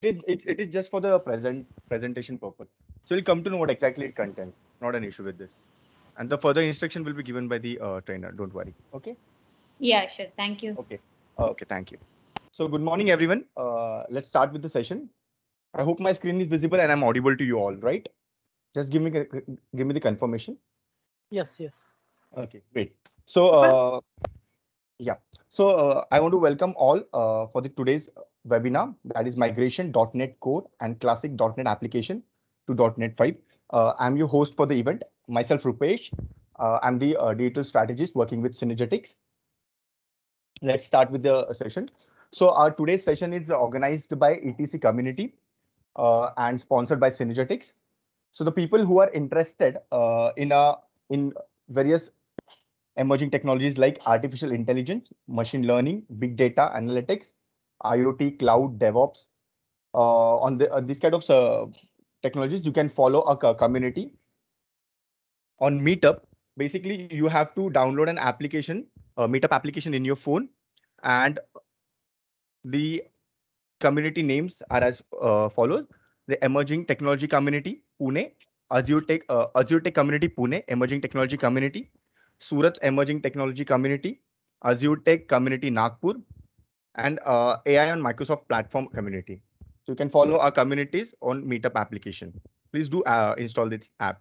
it is just for the presentation purpose. So you'll come to know what exactly it contains. Not an issue with this. And the further instruction will be given by the trainer. Don't worry. Okay. Yeah, sure. Thank you. Okay. Okay. Thank you. So good morning, everyone. Let's start with the session. I hope my screen is visible and I'm audible to you all, right? Just give me the confirmation. Yes, yes. Okay, great. So yeah. So I want to welcome all for the today's webinar, that is migration.NET Core and classic.NET application to .NET 5. I'm your host for the event, myself Rupesh. I'm the digital strategist working with Synergetics. Let's start with the session. So our today's session is organized by ETC community and sponsored by Synergetics. So the people who are interested in various emerging technologies like artificial intelligence, machine learning, big data analytics, IoT, cloud, DevOps, on this kind of technologies, you can follow a community on Meetup. Basically, you have to download an application, a Meetup application in your phone, and the community names are as follows: the Emerging Technology Community Pune, Azure Tech Community Pune, Emerging Technology Community, Surat Emerging Technology Community, Azure Tech Community Nagpur, and AI on Microsoft Platform Community. So you can follow our communities on Meetup application. Please do install this app.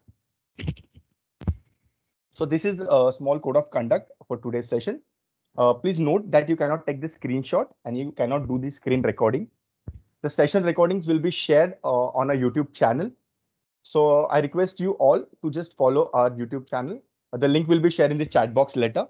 So this is a small code of conduct for today's session. Please note that you cannot take the screenshot and you cannot do the screen recording. The session recordings will be shared on a YouTube channel. So I request you all to just follow our YouTube channel. The link will be shared in the chat box later.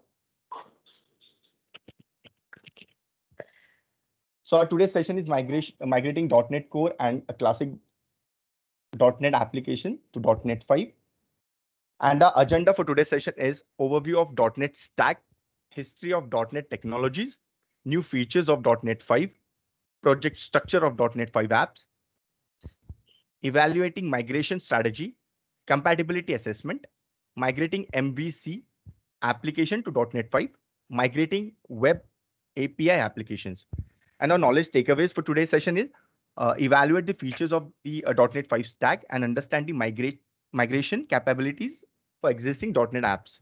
So our today's session is migrating .NET Core and a classic .NET application to .NET 5. And the agenda for today's session is overview of .NET Stack, history of .NET technologies, new features of .NET 5, project structure of .NET 5 apps, evaluating migration strategy, compatibility assessment, migrating MVC application to .NET 5, migrating web API applications. And our knowledge takeaways for today's session is evaluate the features of the .NET 5 stack and understand the migration capabilities for existing .NET apps.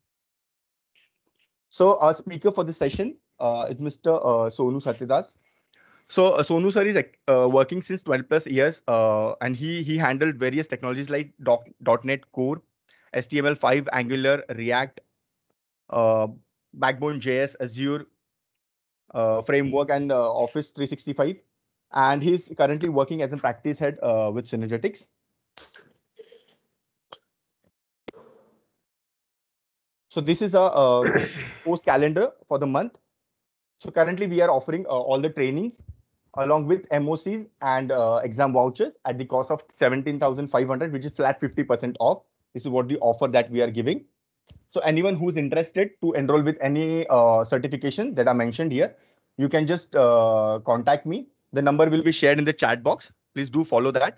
So our speaker for the session is Mr. Sonu Satyadas. So Sonu sir is working since 12 plus years, and he handled various technologies like .NET Core, HTML5, Angular, React, Backbone JS, Azure framework, and Office 365. And he's currently working as a practice head with Synergetics. So this is a post calendar for the month. So currently we are offering all the trainings along with MOCs and exam vouchers at the cost of 17,500, which is flat 50% off. This is what the offer that we are giving. So anyone who's interested to enroll with any certification that I mentioned here, you can just contact me. The number will be shared in the chat box. Please do follow that.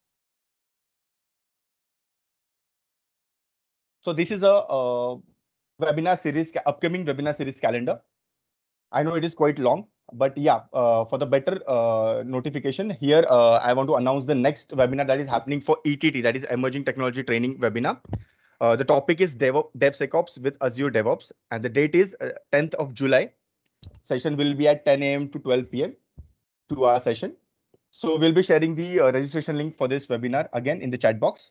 So this is a webinar series, upcoming webinar series calendar. I know it is quite long, but yeah, for the better notification here, I want to announce the next webinar that is happening for ETT, that is Emerging Technology Training webinar. The topic is DevSecOps with Azure DevOps, and the date is 10th of July. Session will be at 10 a.m. to 12 p.m. 2-hour session. So we'll be sharing the registration link for this webinar again in the chat box.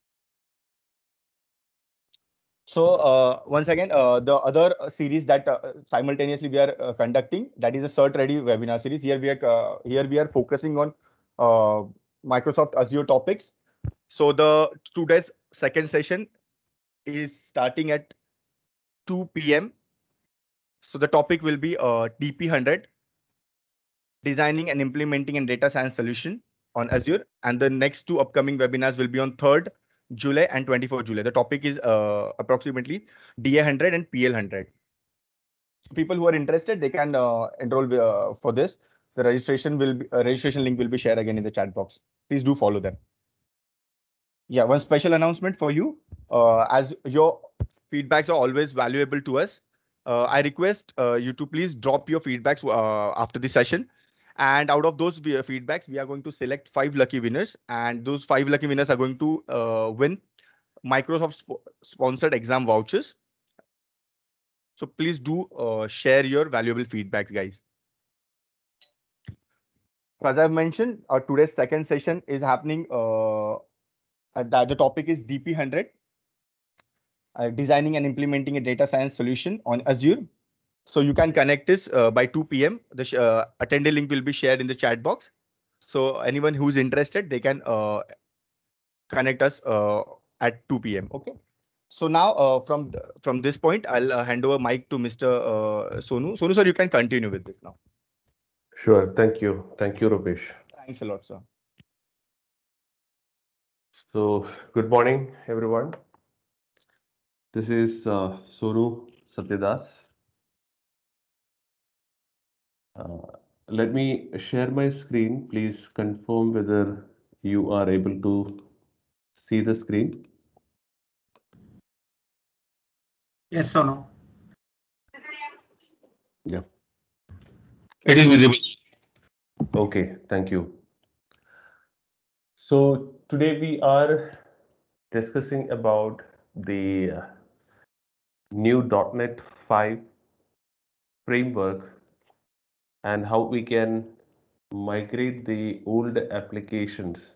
So once again, the other series that simultaneously we are conducting, that is a Cert Ready webinar series. Here we are focusing on Microsoft Azure topics. So the today's second session is starting at 2 p.m. So the topic will be DP100, designing and implementing a data science solution on Azure. And the next two upcoming webinars will be on 3rd July and 24th July. The topic is approximately DA100 and PL100. People who are interested, they can enroll for this. The registration link will be shared again in the chat box. Please do follow them. Yeah, one special announcement for you. As your feedbacks are always valuable to us, I request you to please drop your feedbacks after the session. And out of those feedbacks, we are going to select 5 lucky winners, and those 5 lucky winners are going to win Microsoft sponsored exam vouchers. So please do share your valuable feedbacks, guys. As I've mentioned, today's second session is happening. The topic is DP100, designing and implementing a data science solution on Azure. So you can connect this by 2 p.m. The attendee link will be shared in the chat box. So anyone who's interested, they can connect us at 2 p.m. Okay. So now from this point, I'll hand over mic to Mr. Sonu. Sonu sir, you can continue with this now. Sure. Thank you. Thank you, Rupesh. Thanks a lot, sir. So, good morning, everyone. This is Sonu Satyadas. Let me share my screen. Please confirm whether you are able to see the screen. Yes or no? Yeah. It is visible. Okay. Thank you. So today we are discussing about the new .NET 5 framework and how we can migrate the old applications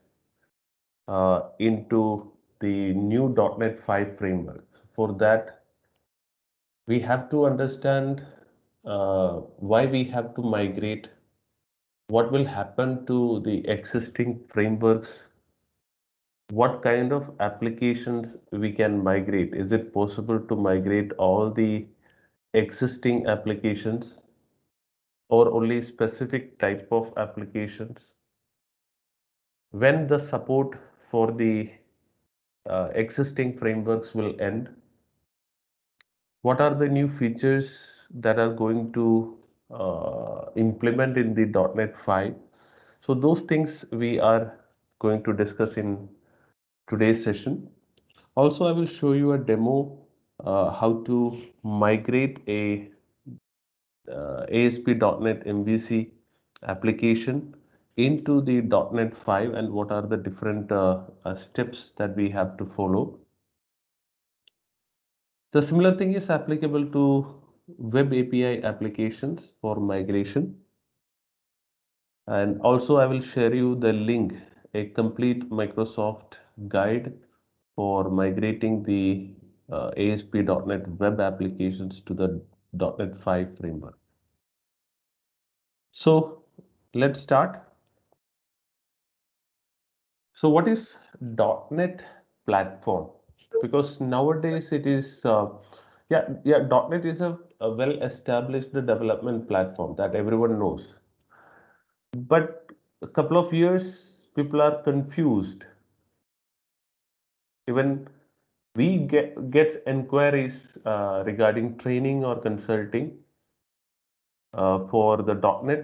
into the new .NET 5 framework. For that, we have to understand why we have to migrate, what will happen to the existing frameworks, what kind of applications we can migrate. Is it possible to migrate all the existing applications or only specific type of applications? When the support for the existing frameworks will end? What are the new features that are going to implement in the .NET 5? So those things we are going to discuss in today's session. Also, I will show you a demo how to migrate a ASP.NET MVC application into the .NET 5 and what are the different steps that we have to follow. The similar thing is applicable to web API applications for migration. And also I will share you the link, a complete Microsoft guide for migrating the ASP.NET web applications to the .NET 5 framework. So let's start. So what is .NET platform? Because nowadays it is .NET is a well-established development platform that everyone knows. But a couple of years people are confused. Even we get inquiries regarding training or consulting for the .NET.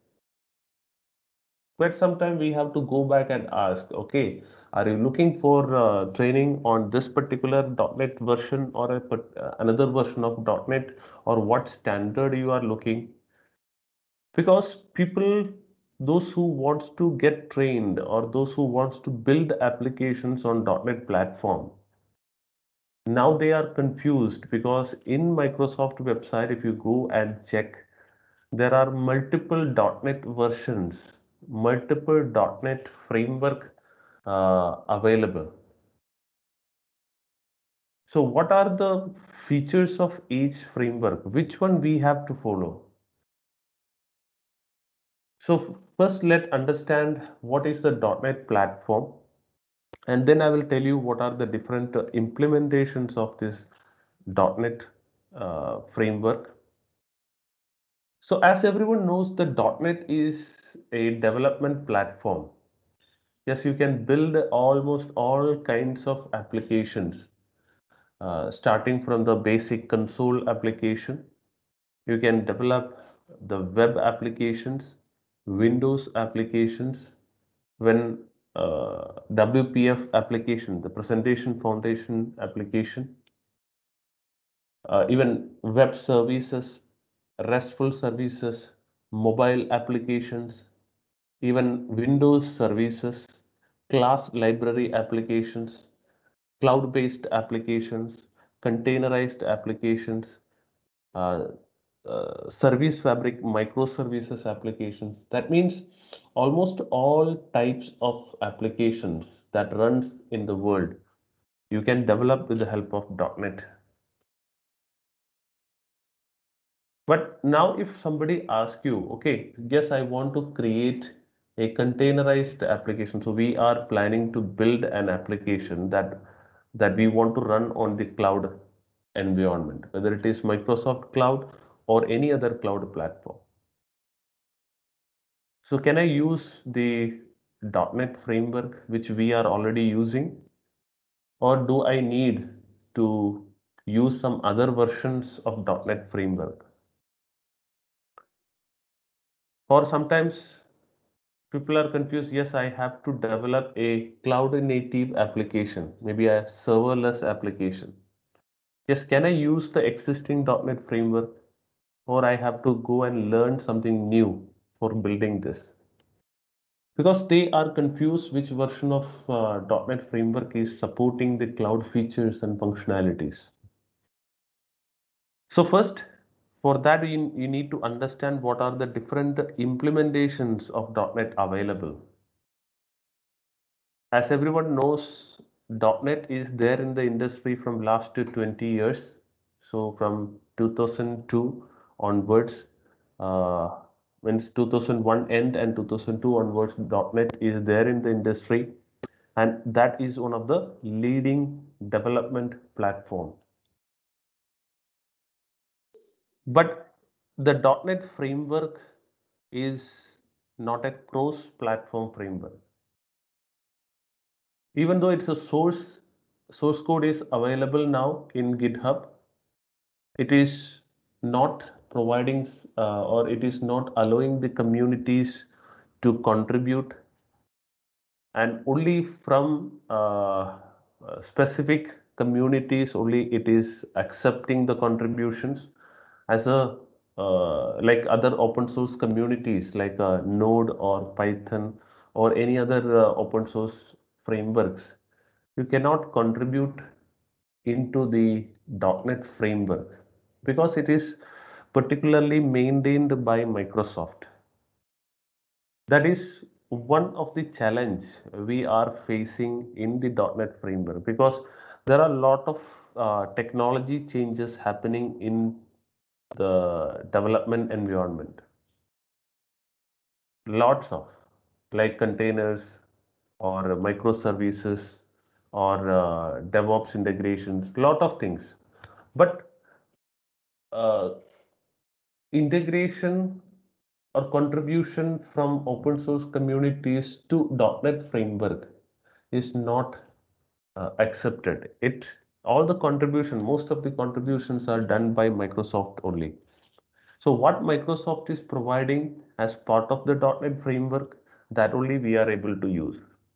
But sometimes we have to go back and ask, okay, are you looking for training on this particular .NET version or another version of .NET, or what standard you are looking? Because people, those who wants to get trained or those who wants to build applications on .NET platform, now they are confused because in Microsoft website, if you go and check, there are multiple .NET versions, multiple .NET framework available. So what are the features of each framework? Which one we have to follow? So first let's understand what is the .NET platform, and then I will tell you what are the different implementations of this .NET framework. So as everyone knows, the .NET is a development platform. Yes, you can build almost all kinds of applications, starting from the basic console application. You can develop the web applications, Windows applications, when WPF application, the Presentation Foundation application, even web services, RESTful services, mobile applications, even Windows services, class library applications, cloud-based applications, containerized applications, uh, service fabric microservices applications. That means almost all types of applications that runs in the world you can develop with the help of .NET. But now if somebody asks you, okay, yes, I want to create a containerized application. So we are planning to build an application that we want to run on the cloud environment, whether it is Microsoft Cloud or any other cloud platform. So can I use the .NET framework which we are already using, or do I need to use some other versions of .NET framework? Or sometimes people are confused. Yes, I have to develop a cloud native application, maybe a serverless application. Yes, can I use the existing .NET framework, or I have to go and learn something new for building this? Because they are confused which version of .NET framework is supporting the cloud features and functionalities. So first, for that, you need to understand what are the different implementations of .NET available. As everyone knows, .NET is there in the industry from last 20 years. So from 2002 onwards, when 2001 end and 2002 onwards, .NET is there in the industry, and that is one of the leading development platform. But the .NET framework is not a cross-platform framework. Even though it's a source code is available now in GitHub, it is not providing or it is not allowing the communities to contribute, and only from specific communities only it is accepting the contributions as a like other open source communities like Node or Python or any other open source frameworks. You cannot contribute into the .NET framework because it is particularly maintained by Microsoft. That is one of the challenge we are facing in the .NET framework, because there are a lot of technology changes happening in the development environment. Lots of, like containers or microservices or DevOps integrations, lot of things. But uh, integration or contribution from open source communities to .NET framework is not accepted. All the contribution, most of the contributions are done by Microsoft only. So what Microsoft is providing as part of the .NET framework, that only we are able to use.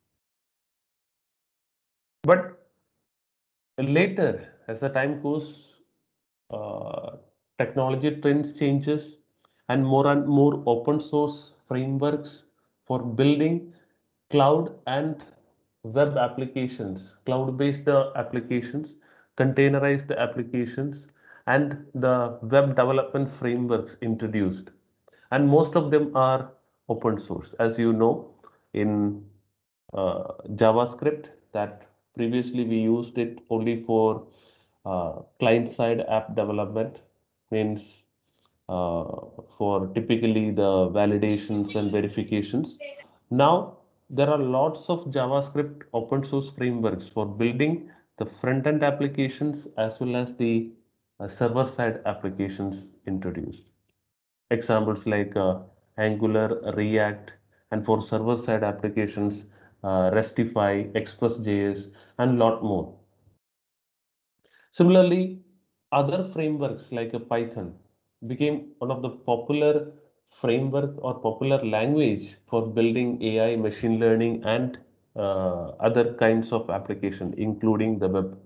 But later, as the time goes, technology trends changes, and more open source frameworks for building cloud and web applications, cloud-based applications, containerized applications, and the web development frameworks introduced. And most of them are open source. As you know, in JavaScript, that previously we used it only for client-side app development, means uh, for typically the validations and verifications. Now there are lots of JavaScript open source frameworks for building the front-end applications as well as the server-side applications introduced. Examples like Angular, React, and for server-side applications, Restify, Express.js, and lot more. Similarly, other frameworks like a Python became one of the popular framework or popular language for building AI, machine learning, and other kinds of application, including the web.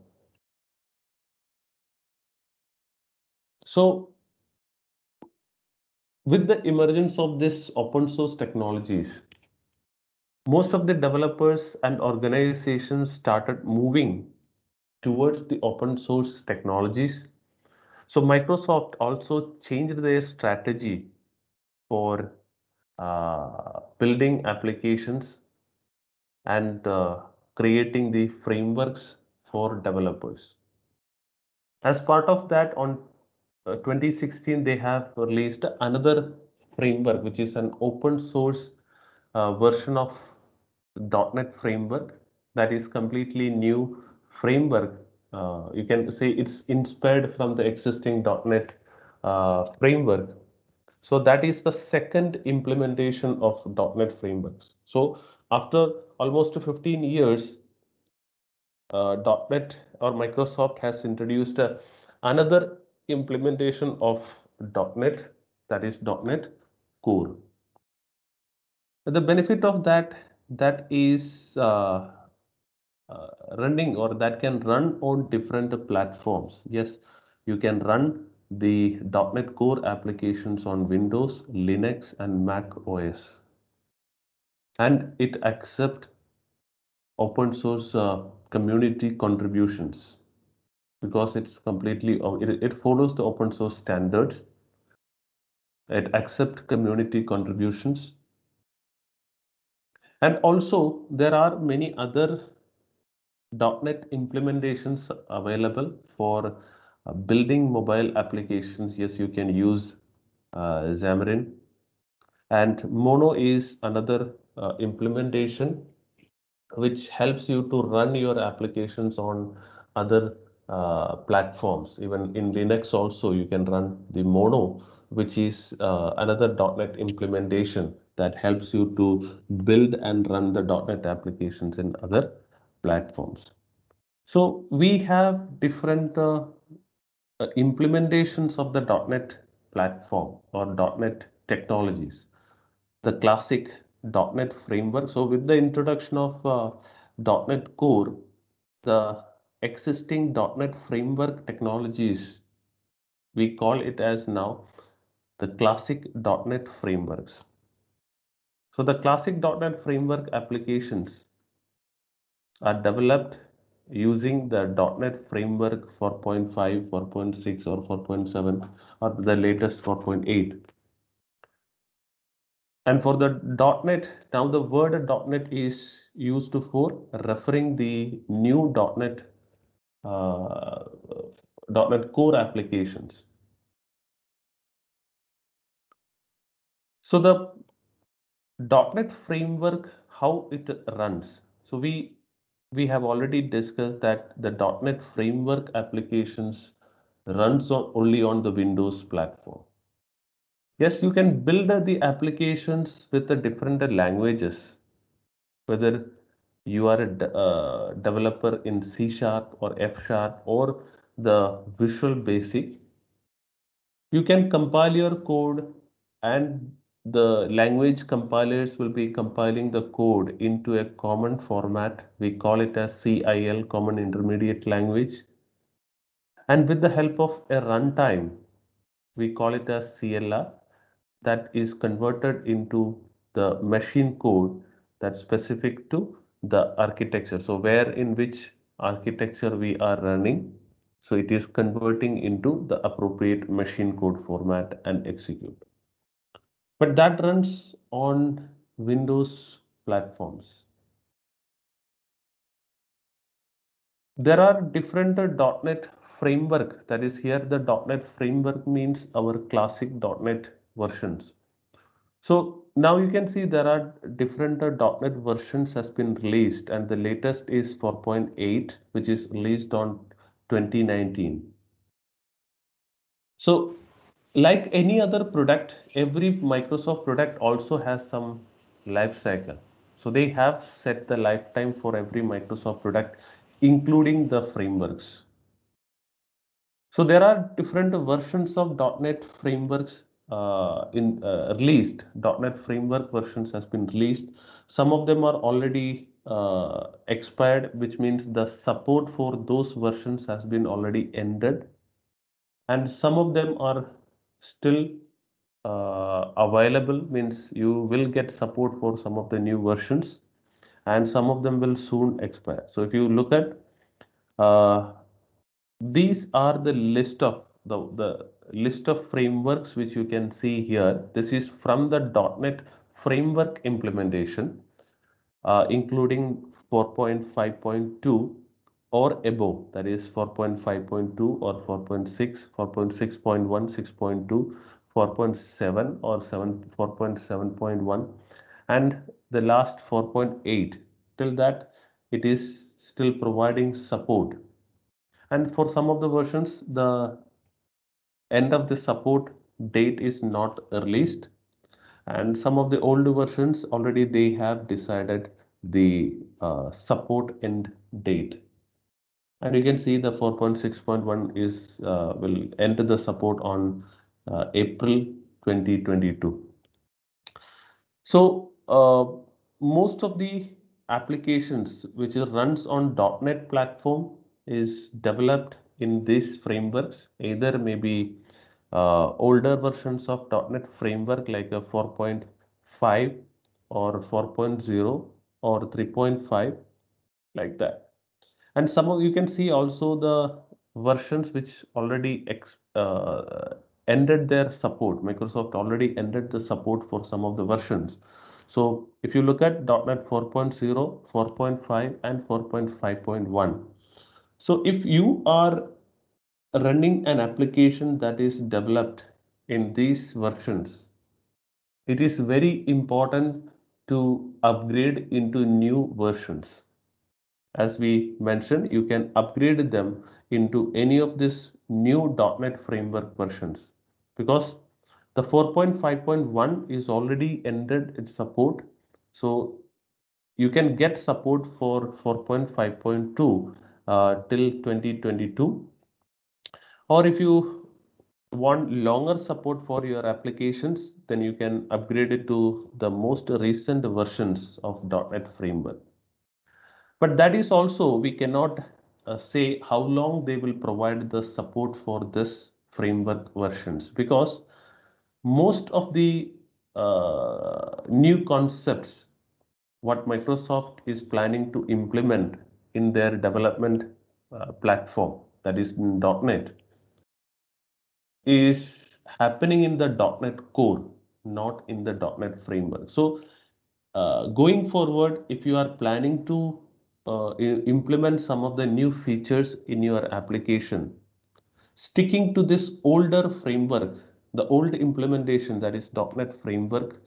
So with the emergence of this open source technologies, most of the developers and organizations started moving towards the open source technologies. So Microsoft also changed their strategy for building applications and creating the frameworks for developers. As part of that, on 2016, they have released another framework, which is an open source version of .NET framework that is completely new framework. You can say it's inspired from the existing .NET framework. So that is the second implementation of .NET frameworks. So after almost 15 years, .NET or Microsoft has introduced another implementation of .NET, that is .NET Core. The benefit of that is running, or that can run on different platforms. Yes, you can run the .NET Core applications on Windows, Linux, and Mac OS, and it accepts open source community contributions because it's completely it follows the open source standards. It accepts community contributions, and also there are many other .NET implementations available for building mobile applications. Yes, you can use Xamarin, and Mono is another implementation which helps you to run your applications on other platforms. Even in Linux also you can run the Mono, which is another .NET implementation that helps you to build and run the .NET applications in other platforms. So we have different implementations of the .NET platform or .NET technologies. The classic .NET framework. So with the introduction of .NET Core, the existing .NET framework technologies, we call it as now the classic .NET frameworks. So the classic .NET framework applications are developed using the .NET framework 4.5, 4.6 or 4.7 or the latest 4.8. And for the .NET, now the word .NET is used for referring the new .NET .NET Core applications. So the .NET framework, how it runs. So we have already discussed that the .NET framework applications runs only on the Windows platform. Yes, you can build the applications with the different languages, whether you are a developer in C# or F# or the Visual Basic. You can compile your code, and the language compilers will be compiling the code into a common format. We call it as CIL, Common Intermediate Language. And with the help of a runtime, we call it as CLR, that is converted into the machine code that's specific to the architecture. So where in which architecture we are running, so it is converting into the appropriate machine code format and execute. But that runs on Windows platforms. There are different .NET framework, that is here the .NET framework means our classic .NET versions. So now you can see there are different .NET versions has been released, and the latest is 4.8, which is released on 2019. So like any other product, every Microsoft product also has some life cycle. So they have set the lifetime for every Microsoft product, including the frameworks. So there are different versions of .NET frameworks released. .NET framework versions has been released. Some of them are already expired, which means the support for those versions has been already ended. And some of them are still available, means you will get support for some of the new versions, and some of them will soon expire. So if you look at these are the list of the list of frameworks which you can see here. This is from the .NET framework implementation, including 4.5.2 or above, that is 4.5.2 or 4.6, 4.6.1, 6.2, 4.7 or 4.7.1, and the last 4.8. Till that, it is still providing support. And for some of the versions, the end of the support date is not released, and some of the older versions already they have decided the support end date. And you can see the 4.6.1 is will enter the support on April 2022. So most of the applications which runs on .NET platform is developed in these frameworks, either maybe older versions of .NET framework like a 4.5 or 4.0 or 3.5, like that. And some of you can see also the versions which already ended their support. Microsoft already ended the support for some of the versions. So if you look at .NET 4.0, 4.5 and 4.5.1. So if you are running an application that is developed in these versions, it is very important to upgrade into new versions. As we mentioned, you can upgrade them into any of these new .NET framework versions, because the 4.5.1 is already ended its support. So you can get support for 4.5.2 till 2022. Or if you want longer support for your applications, then you can upgrade it to the most recent versions of .NET framework. But that is also, we cannot say how long they will provide the support for this framework versions, because most of the new concepts what Microsoft is planning to implement in their development platform, that is in .NET, is happening in the .NET Core, not in the .NET framework. So going forward, if you are planning to implement some of the new features in your application, sticking to this older framework, the old implementation, that is .NET framework,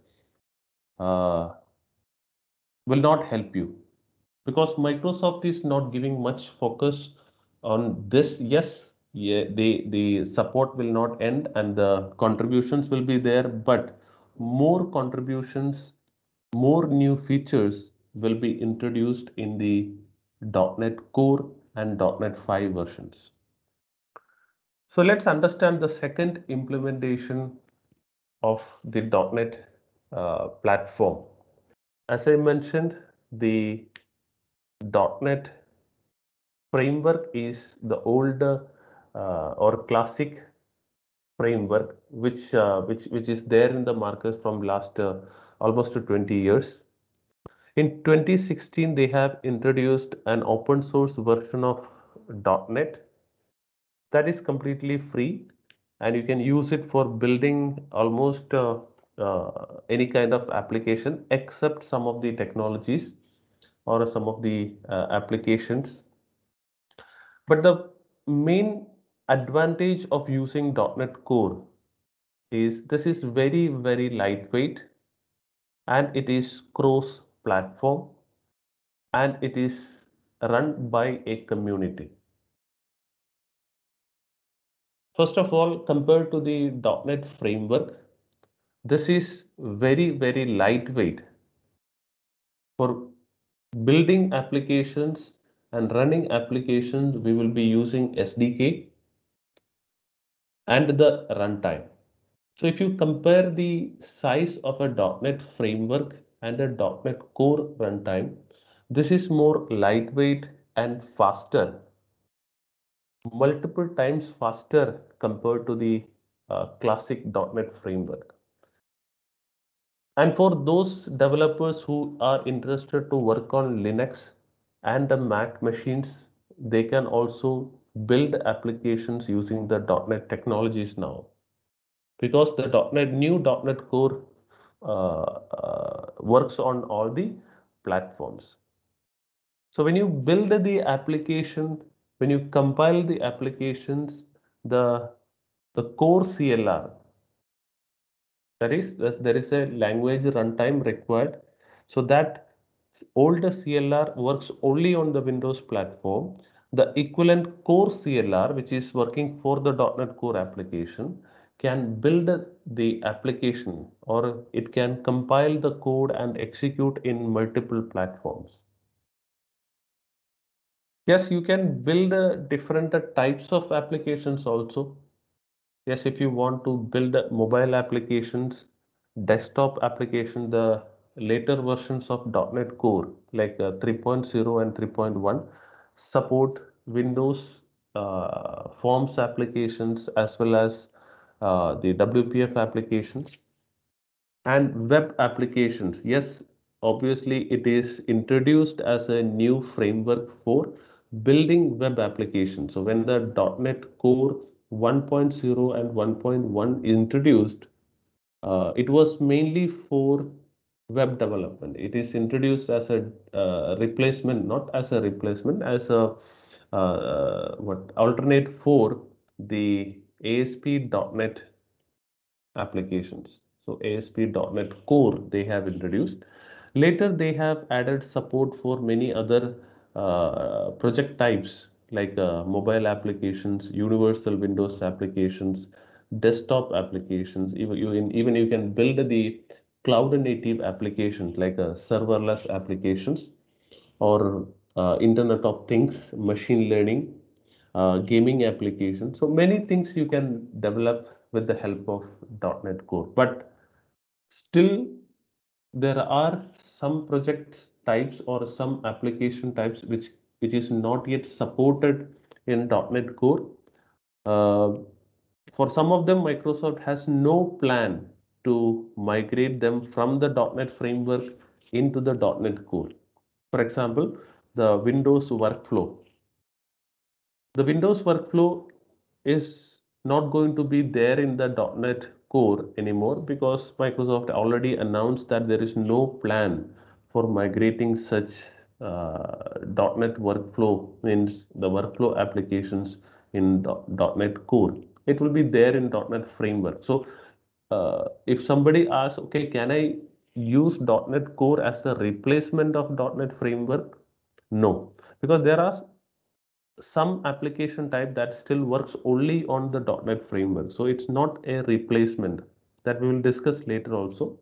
will not help you, because Microsoft is not giving much focus on this. Yes, yeah, the support will not end and the contributions will be there, but more contributions, more new features will be introduced in the .NET Core and .NET 5 versions. So let's understand the second implementation of the .NET platform. As I mentioned, the .NET framework is the old or classic framework which is there in the market from last almost 20 years. In 2016, they have introduced an open source version of .NET that is completely free, and you can use it for building almost any kind of application except some of the technologies or some of the applications. But the main advantage of using .NET Core is this is very, very lightweight, and it is cross platform, and it is run by a community. First of all, compared to the .NET framework, this is very, very lightweight. For building applications and running applications, we will be using SDK and the runtime. So if you compare the size of a .NET framework and a .NET Core runtime, this is more lightweight and faster, multiple times faster compared to the classic .NET framework. And for those developers who are interested to work on Linux and the Mac machines, they can also build applications using the .NET technologies now, because the new .NET Core works on all the platforms. So when you build the application, when you compile the applications, the core CLR, that is, there is a language runtime required, so that older CLR works only on the Windows platform. The equivalent core CLR, which is working for the .NET Core application, can build the application, or it can compile the code and execute in multiple platforms. Yes, you can build different types of applications also. Yes, if you want to build mobile applications, desktop application, the later versions of .NET Core like 3.0 and 3.1 support Windows Forms applications as well as the WPF applications and web applications. Yes, obviously it is introduced as a new framework for building web applications. So when the .NET Core 1.0 and 1.1 introduced, it was mainly for web development. It is introduced as a replacement, not as a replacement, as a what alternate for the ASP.NET applications. So ASP.NET Core they have introduced. Later they have added support for many other project types like mobile applications, universal Windows applications, desktop applications. Even you can build the cloud native applications like serverless applications or Internet of Things, machine learning, gaming applications. So many things you can develop with the help of .NET Core. But still, there are some project types or some application types which is not yet supported in .NET Core. For some of them, Microsoft has no plan to migrate them from the .NET framework into the .NET Core. For example, the Windows workflow. The Windows workflow is not going to be there in the .NET Core anymore because Microsoft already announced that there is no plan for migrating such .NET workflow, means the workflow applications in .NET Core. It will be there in .NET Framework. So if somebody asks, okay, can I use .NET Core as a replacement of .NET Framework? No, because there are some application type that still works only on the .NET framework. So it's not a replacement, that we will discuss later also.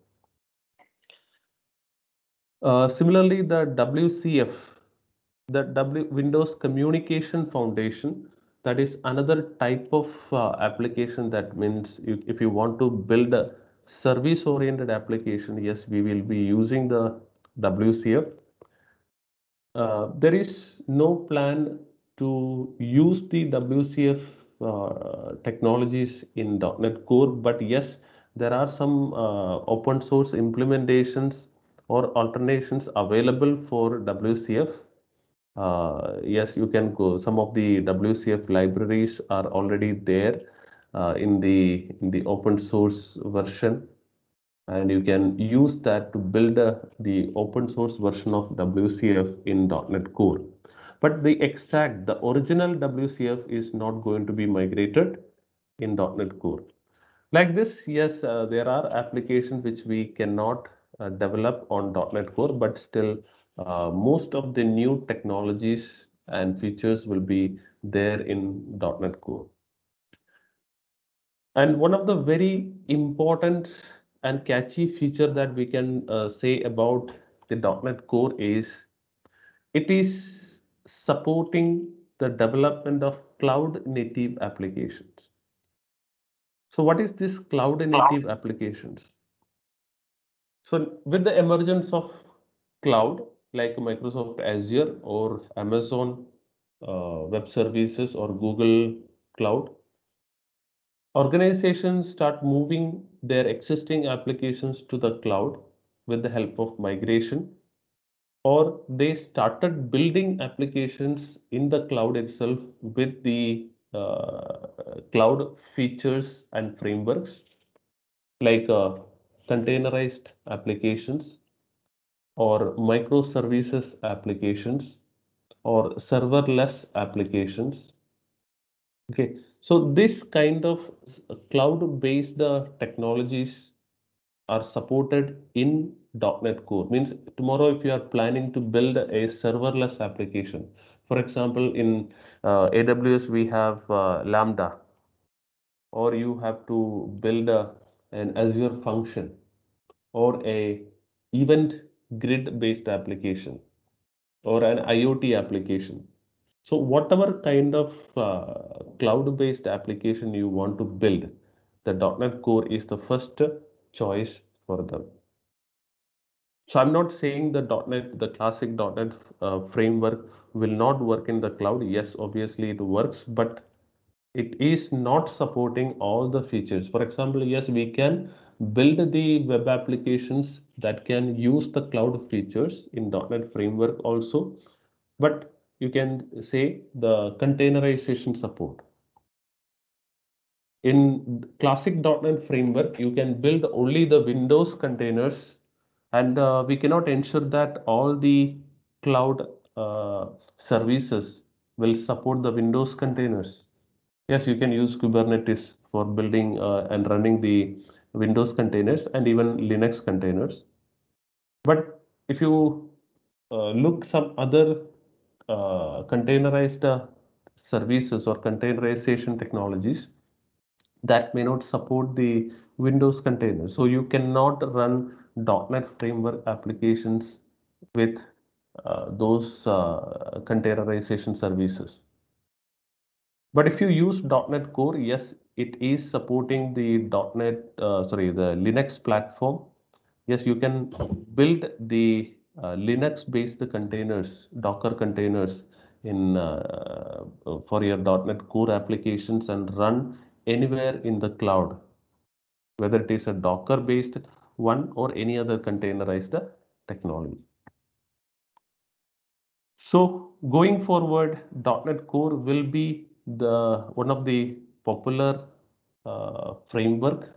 Similarly, the WCF, the Windows Communication Foundation, that is another type of application. That means if you want to build a service-oriented application, yes, we will be using the WCF. There is no plan to use the WCF technologies in .NET Core, but yes, there are some open source implementations or alternations available for WCF. Yes, you can go. Some of the WCF libraries are already there in the open source version, and you can use that to build the open source version of WCF in .NET Core. But the original WCF is not going to be migrated in .NET Core. Like this, yes, there are applications which we cannot develop on .NET Core, but still most of the new technologies and features will be there in .NET Core. And one of the very important and catchy feature that we can say about the .NET Core is it is supporting the development of cloud native applications. So what is this cloud native applications? So with the emergence of cloud like Microsoft Azure or Amazon Web Services or Google Cloud, organizations start moving their existing applications to the cloud with the help of migration, or they started building applications in the cloud itself with the cloud features and frameworks like containerized applications or microservices applications or serverless applications. Okay, so this kind of cloud-based technologies are supported in .NET Core. Means tomorrow if you are planning to build a serverless application, for example, in AWS we have Lambda, or you have to build an Azure function or a event grid based application or an IoT application. So whatever kind of cloud-based application you want to build, the .NET Core is the first choice for them. So I'm not saying the .NET, the classic .NET framework will not work in the cloud. Yes, obviously it works, but it is not supporting all the features. For example, yes, we can build the web applications that can use the cloud features in .NET framework also, but you can say the containerization support. In classic .NET framework, you can build only the Windows containers, and we cannot ensure that all the cloud services will support the Windows containers. Yes, you can use Kubernetes for building and running the Windows containers and even Linux containers. But if you look some other containerized services or containerization technologies that may not support the Windows container. So you cannot run .NET framework applications with those containerization services. But if you use .NET Core, yes, it is supporting the the Linux platform. Yes, you can build the Linux-based containers, Docker containers in for your .NET Core applications and run anywhere in the cloud, whether it is a Docker-based one or any other containerized technology. So going forward, .NET Core will be the one of the popular framework.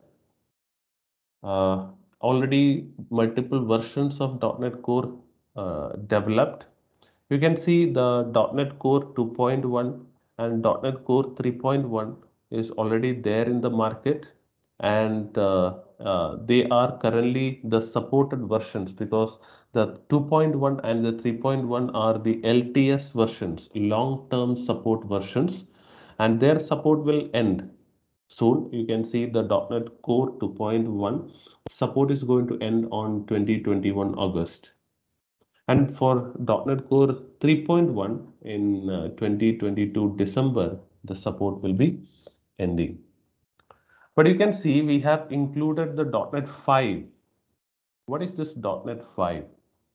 Already multiple versions of .NET Core developed. You can see the .NET Core 2.1 and .NET Core 3.1 is already there in the market, and they are currently the supported versions, because the 2.1 and the 3.1 are the LTS versions, long-term support versions, and their support will end soon. You can see the .NET Core 2.1 support is going to end on 2021 August. And for .NET Core 3.1 in 2022 December, the support will be ending. But you can see we have included the .NET 5. What is this .NET 5?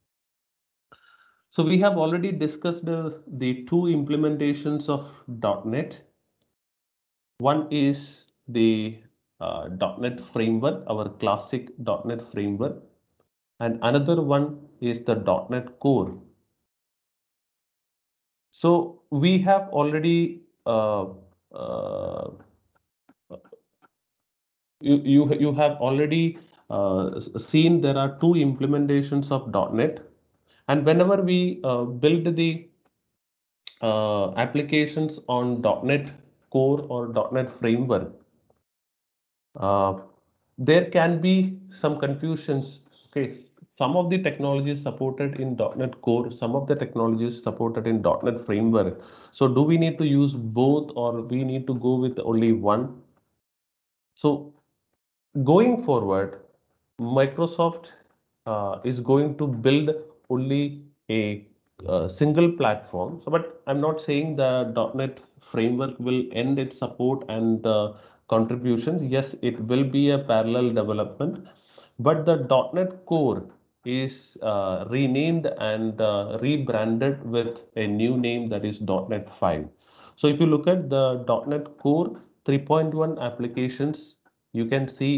So we have already discussed the two implementations of .NET. One is the .NET framework, our classic .NET framework, and another one is the .NET Core. So we have already you have already seen there are two implementations of .NET, and whenever we build the applications on .NET Core or .NET framework, there can be some confusions. Okay, some of the technologies supported in .NET Core, some of the technologies supported in .NET framework. So do we need to use both, or we need to go with only one? So going forward, Microsoft is going to build only a single platform. So, but I'm not saying the .NET framework will end its support and contributions. Yes, it will be a parallel development, but the .NET Core is renamed and rebranded with a new name, that is .NET 5. So if you look at the .NET Core 3.1 applications, you can see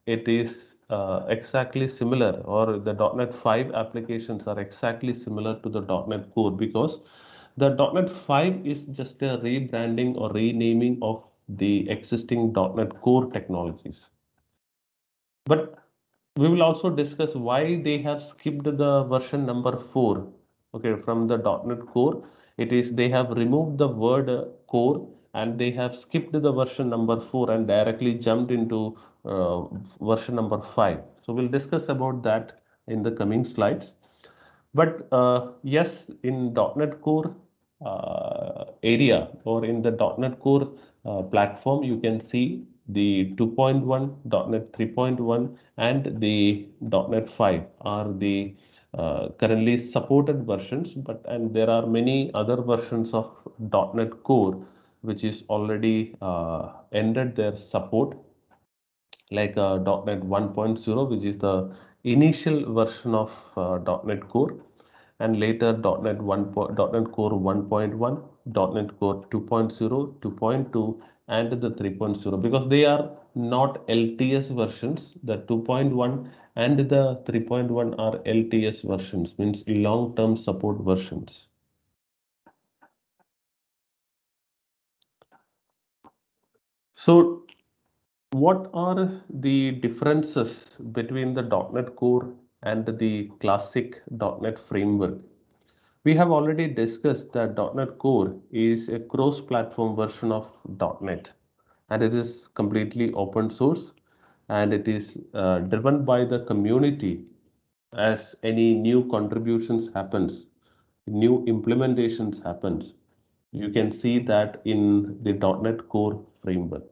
it is exactly similar, or the .NET 5 applications are exactly similar to the .NET Core, because the .NET 5 is just a rebranding or renaming of the existing .NET Core technologies. But we will also discuss why they have skipped the version number 4. Okay, from the .NET Core, it is they have removed the word core, and they have skipped the version number 4 and directly jumped into version number 5. So we'll discuss about that in the coming slides. But yes, in .NET Core area, or in the .NET Core platform, you can see the 2.1, .NET 3.1, and the .NET 5 are the currently supported versions. And there are many other versions of .NET Core which is already ended their support, like .NET 1.0, which is the initial version of .NET Core, and later .NET Core 1.1, .NET Core 2.0, 2.2, and the 3.0, because they are not LTS versions. The 2.1 and the 3.1 are LTS versions, means long-term support versions. So what are the differences between the .NET Core and the classic .NET framework? We have already discussed that .NET Core is a cross-platform version of .NET, and it is completely open source, and it is driven by the community. As any new contributions happens, new implementations happens, you can see that in the .NET Core framework.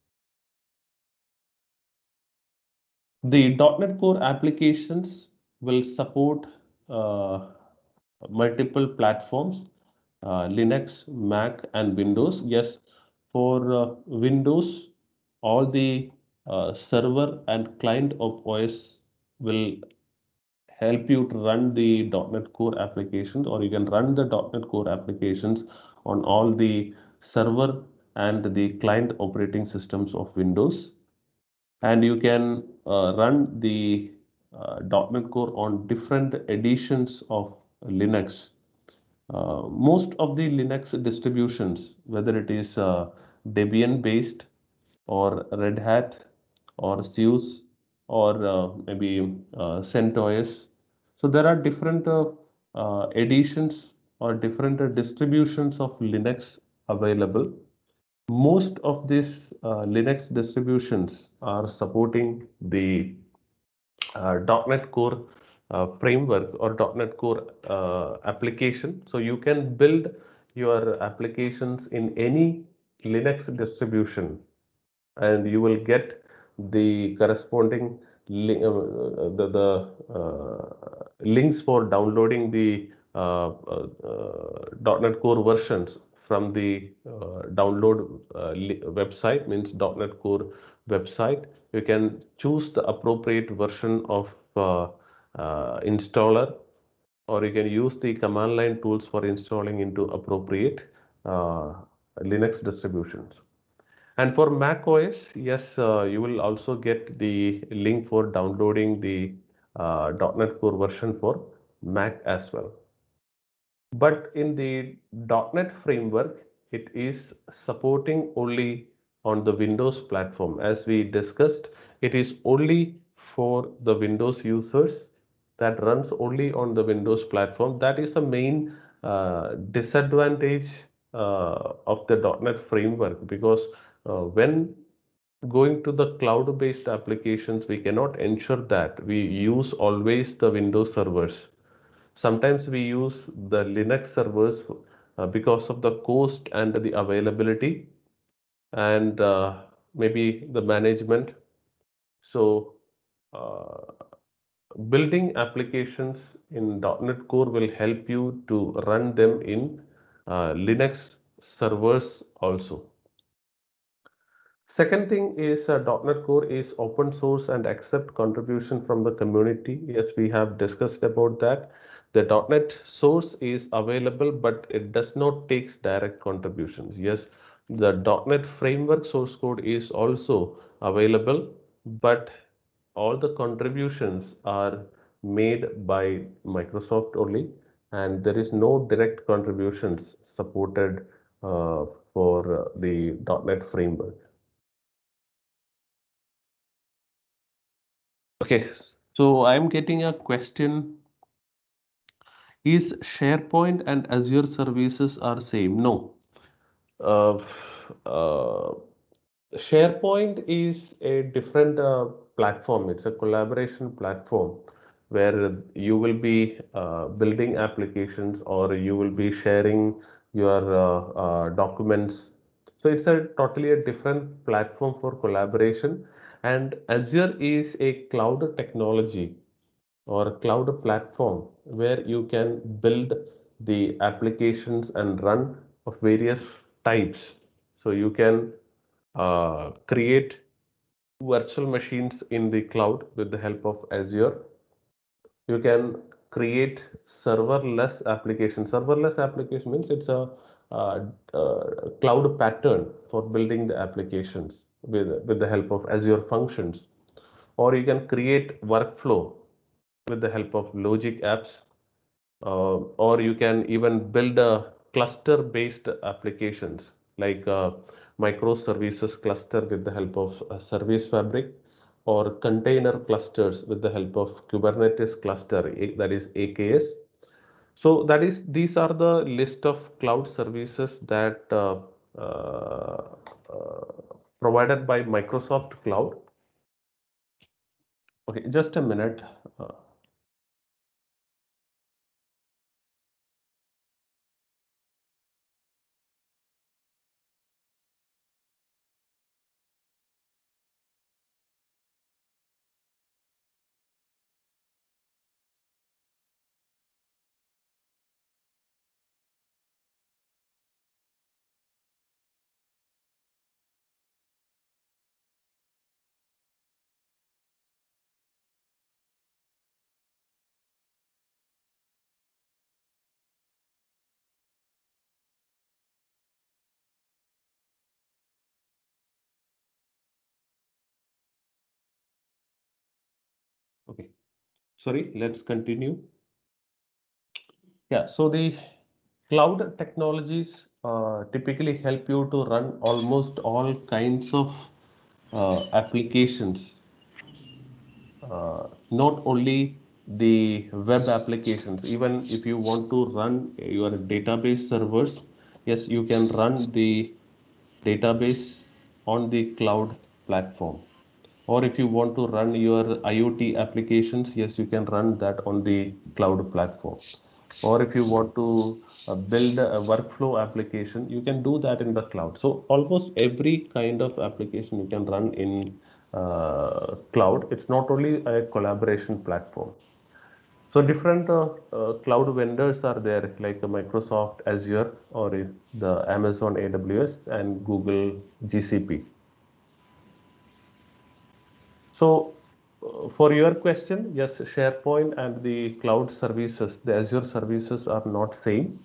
The .NET Core applications will support multiple platforms, Linux, Mac, and Windows. Yes, for Windows, all the server and client of OS will help you to run the .NET Core applications, or you can run the .NET Core applications on all the server and the client operating systems of Windows. And you can run the .NET Core on different editions of Linux. Most of the Linux distributions, whether it is Debian based, or Red Hat, or SUSE, or maybe CentOS. So there are different editions or different distributions of Linux available. Most of these Linux distributions are supporting the .NET Core framework or .NET Core application. So you can build your applications in any Linux distribution, and you will get the corresponding links for downloading the .NET Core versions from the download website, means .NET Core website. You can choose the appropriate version of installer, or you can use the command line tools for installing into appropriate Linux distributions. And for Mac OS, yes, you will also get the link for downloading the .NET Core version for Mac as well. But in the .NET framework, it is supporting only on the Windows platform. As we discussed, it is only for the Windows users, that runs only on the Windows platform. That is the main disadvantage of the .NET framework, because when going to the cloud-based applications, we cannot ensure that we use always the Windows servers. Sometimes we use the Linux servers because of the cost and the availability, and maybe the management. So building applications in .NET Core will help you to run them in Linux servers also. Second thing is .NET Core is open source and accept contribution from the community. Yes, we have discussed about that. The .NET source is available, but it does not take direct contributions. Yes, the .NET framework source code is also available, but all the contributions are made by Microsoft only, and there is no direct contributions supported for the .NET framework. Okay, so I'm getting a question. Is SharePoint and Azure services are same? No. Uh, uh, SharePoint is a different platform. It's a collaboration platform where you will be building applications or you will be sharing your documents. So it's a totally a different platform for collaboration. And Azure is a cloud technology or a cloud platform where you can build the applications and run of various types. So you can create virtual machines in the cloud with the help of Azure. You can create serverless application. Serverless application means it's a cloud pattern for building the applications with the help of Azure functions. Or you can create workflow with the help of Logic apps, or you can even build a cluster-based applications like microservices cluster with the help of Service Fabric, or container clusters with the help of Kubernetes cluster, that is AKS. So that is these are the list of cloud services that provided by Microsoft Cloud. Okay, just a minute. Okay, sorry, let's continue. Yeah, so the cloud technologies typically help you to run almost all kinds of applications, not only the web applications. Even if you want to run your database servers, yes, you can run the database on the cloud platform. Or if you want to run your IoT applications, yes, you can run that on the cloud platform. Or if you want to build a workflow application, you can do that in the cloud. So almost every kind of application you can run in cloud. It's not only a collaboration platform. So different cloud vendors are there, like Microsoft Azure, or the Amazon AWS, and Google GCP. So for your question, yes, SharePoint and the cloud services, the Azure services are not same,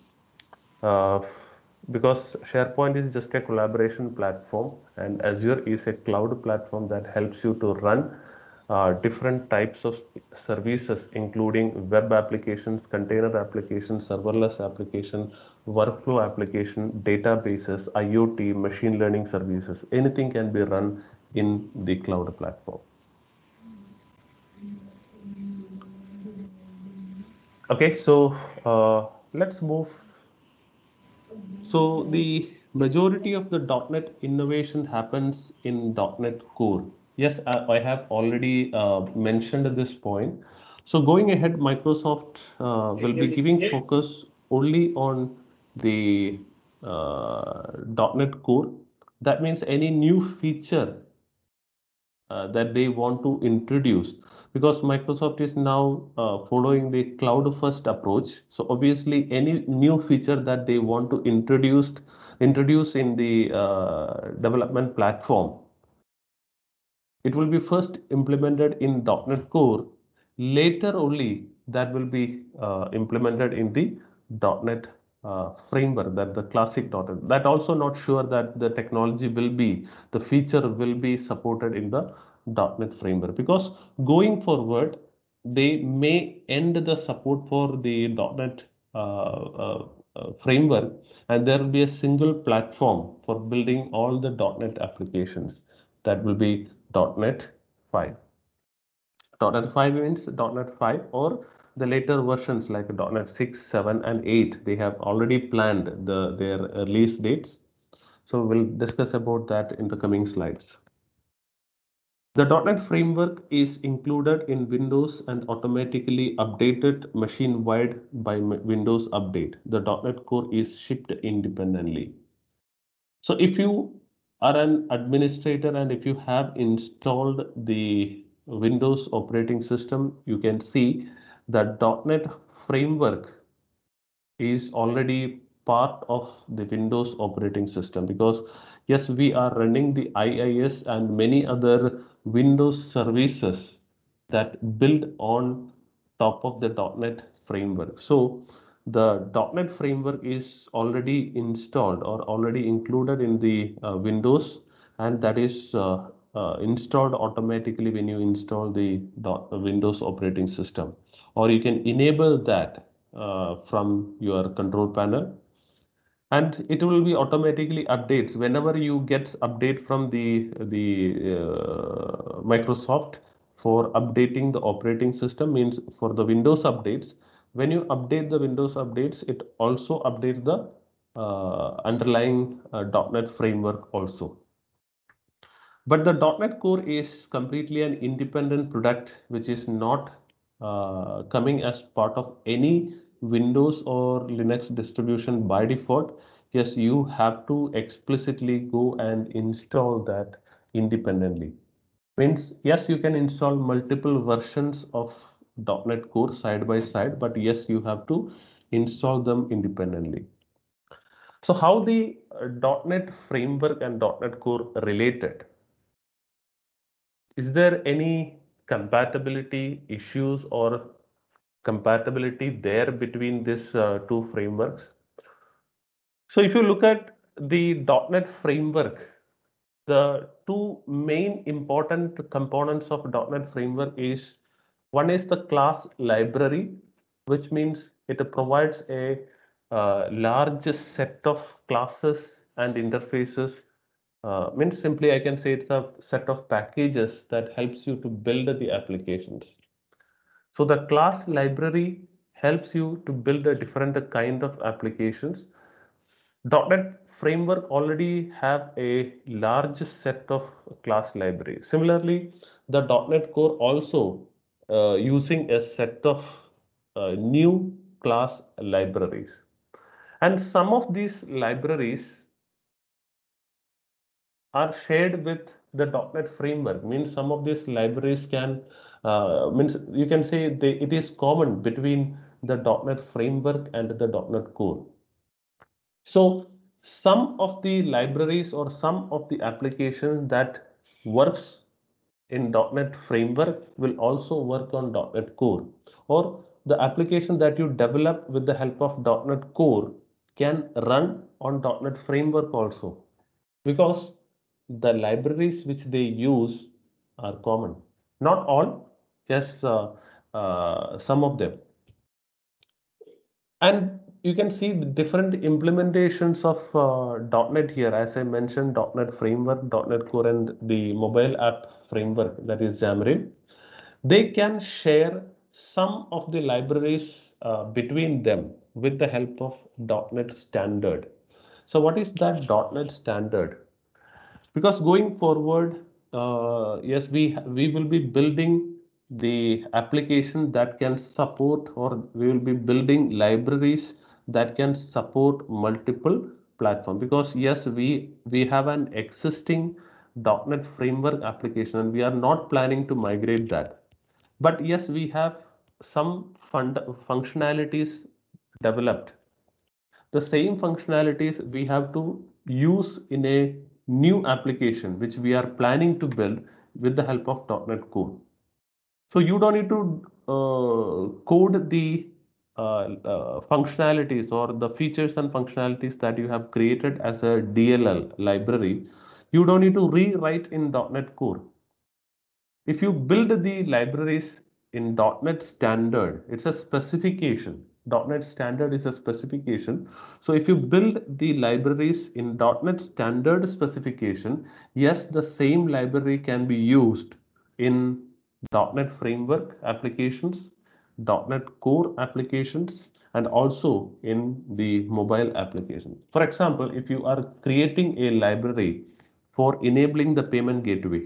because SharePoint is just a collaboration platform and Azure is a cloud platform that helps you to run different types of services, including web applications, container applications, serverless application, workflow application, databases, IoT, machine learning services. Anything can be run in the cloud platform. Okay, so let's move. So the majority of the .NET innovation happens in .NET Core. Yes, I have already mentioned this point. So going ahead, Microsoft will be giving focus only on the .NET Core. That means any new feature that they want to introduce, because Microsoft is now following the cloud first approach. So obviously any new feature that they want to introduce in the development platform, it will be first implemented in .NET Core. Later only that will be implemented in the .NET framework, that the classic .NET. That also not sure that the technology will be, the feature will be supported in the .NET Framework, because going forward, they may end the support for the .NET framework, and there will be a single platform for building all the .NET applications. That will be .NET 5. .NET 5 means .NET 5 or the later versions like .NET 6, 7, and 8. They have already planned their release dates. So we'll discuss about that in the coming slides. The .NET framework is included in Windows and automatically updated machine-wide by Windows Update. The .NET Core is shipped independently. So if you are an administrator and if you have installed the Windows operating system, you can see that .NET framework is already part of the Windows operating system, because yes, we are running the IIS and many other Windows services that build on top of the .NET framework. So the .NET framework is already installed or already included in the Windows, and that is installed automatically when you install the Windows operating system, or you can enable that from your control panel, and it will be automatically updates whenever you get update from the Microsoft for updating the operating system. Means for the Windows updates, when you update the Windows updates, it also updates the underlying .NET framework also. But the .NET Core is completely an independent product, which is not coming as part of any Windows or Linux distribution by default. Yes, you have to explicitly go and install that independently. Means, yes, you can install multiple versions of .NET Core side by side, but yes, you have to install them independently. So how the .NET framework and .NET Core related? Is there any compatibility issues or compatibility there between these two frameworks? So if you look at the .NET framework, the two main important components of .NET framework is, one is the class library, which means it provides a large set of classes and interfaces. Means simply I can say it's a set of packages that helps you to build the applications. So the class library helps you to build a different kind of applications. .NET framework already have a large set of class libraries. Similarly, the .NET Core also using a set of new class libraries. And some of these libraries are shared with the .NET framework. Means some of these libraries can means you can say it is common between the .NET framework and the .NET Core. So some of the libraries or some of the applications that works in .NET framework will also work on .NET Core, or the application that you develop with the help of .NET Core can run on .NET framework also, because the libraries which they use are common. Not all, just some of them. And you can see the different implementations of .NET here. As I mentioned, .NET Framework, .NET Core, and the mobile app framework, that is Xamarin. They can share some of the libraries between them with the help of .NET Standard. So what is that .NET Standard? Because going forward, yes, we will be building the application that can support, or we will be building libraries that can support multiple platforms. Because yes, we have an existing .NET framework application and we are not planning to migrate that. But yes, we have some functionalities developed. The same functionalities we have to use in a new application which we are planning to build with the help of .NET Core. So you don't need to code the functionalities or the features and functionalities that you have created as a DLL library. You don't need to rewrite in .NET Core. if you build the libraries in .NET Standard, it's a specification. .NET Standard is a specification. So if you build the libraries in .NET Standard specification, yes, the same library can be used in .NET Framework applications, .NET Core applications, and also in the mobile application. For example, if you are creating a library for enabling the payment gateway,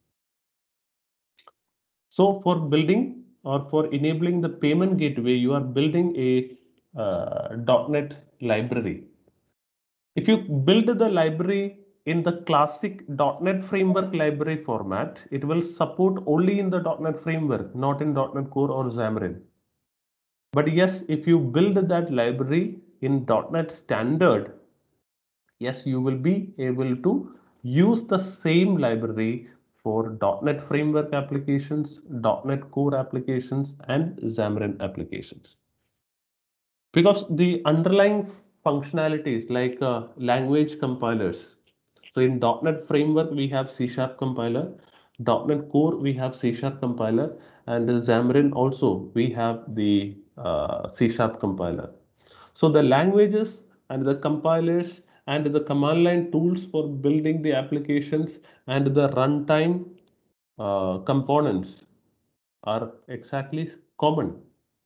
so for building or for enabling the payment gateway, you are building a .NET library. If you build the library in the classic .NET Framework library format, it will support only in the .NET Framework, not in .NET Core or Xamarin. But yes, if you build that library in .NET Standard, yes, you will be able to use the same library for .NET Framework applications, .NET Core applications, and Xamarin applications. Because the underlying functionalities like language compilers. So in .NET Framework, we have C# compiler. .NET Core, we have C# compiler. And the Xamarin also, we have the C# compiler. So the languages and the compilers and the command line tools for building the applications and the runtime components are exactly common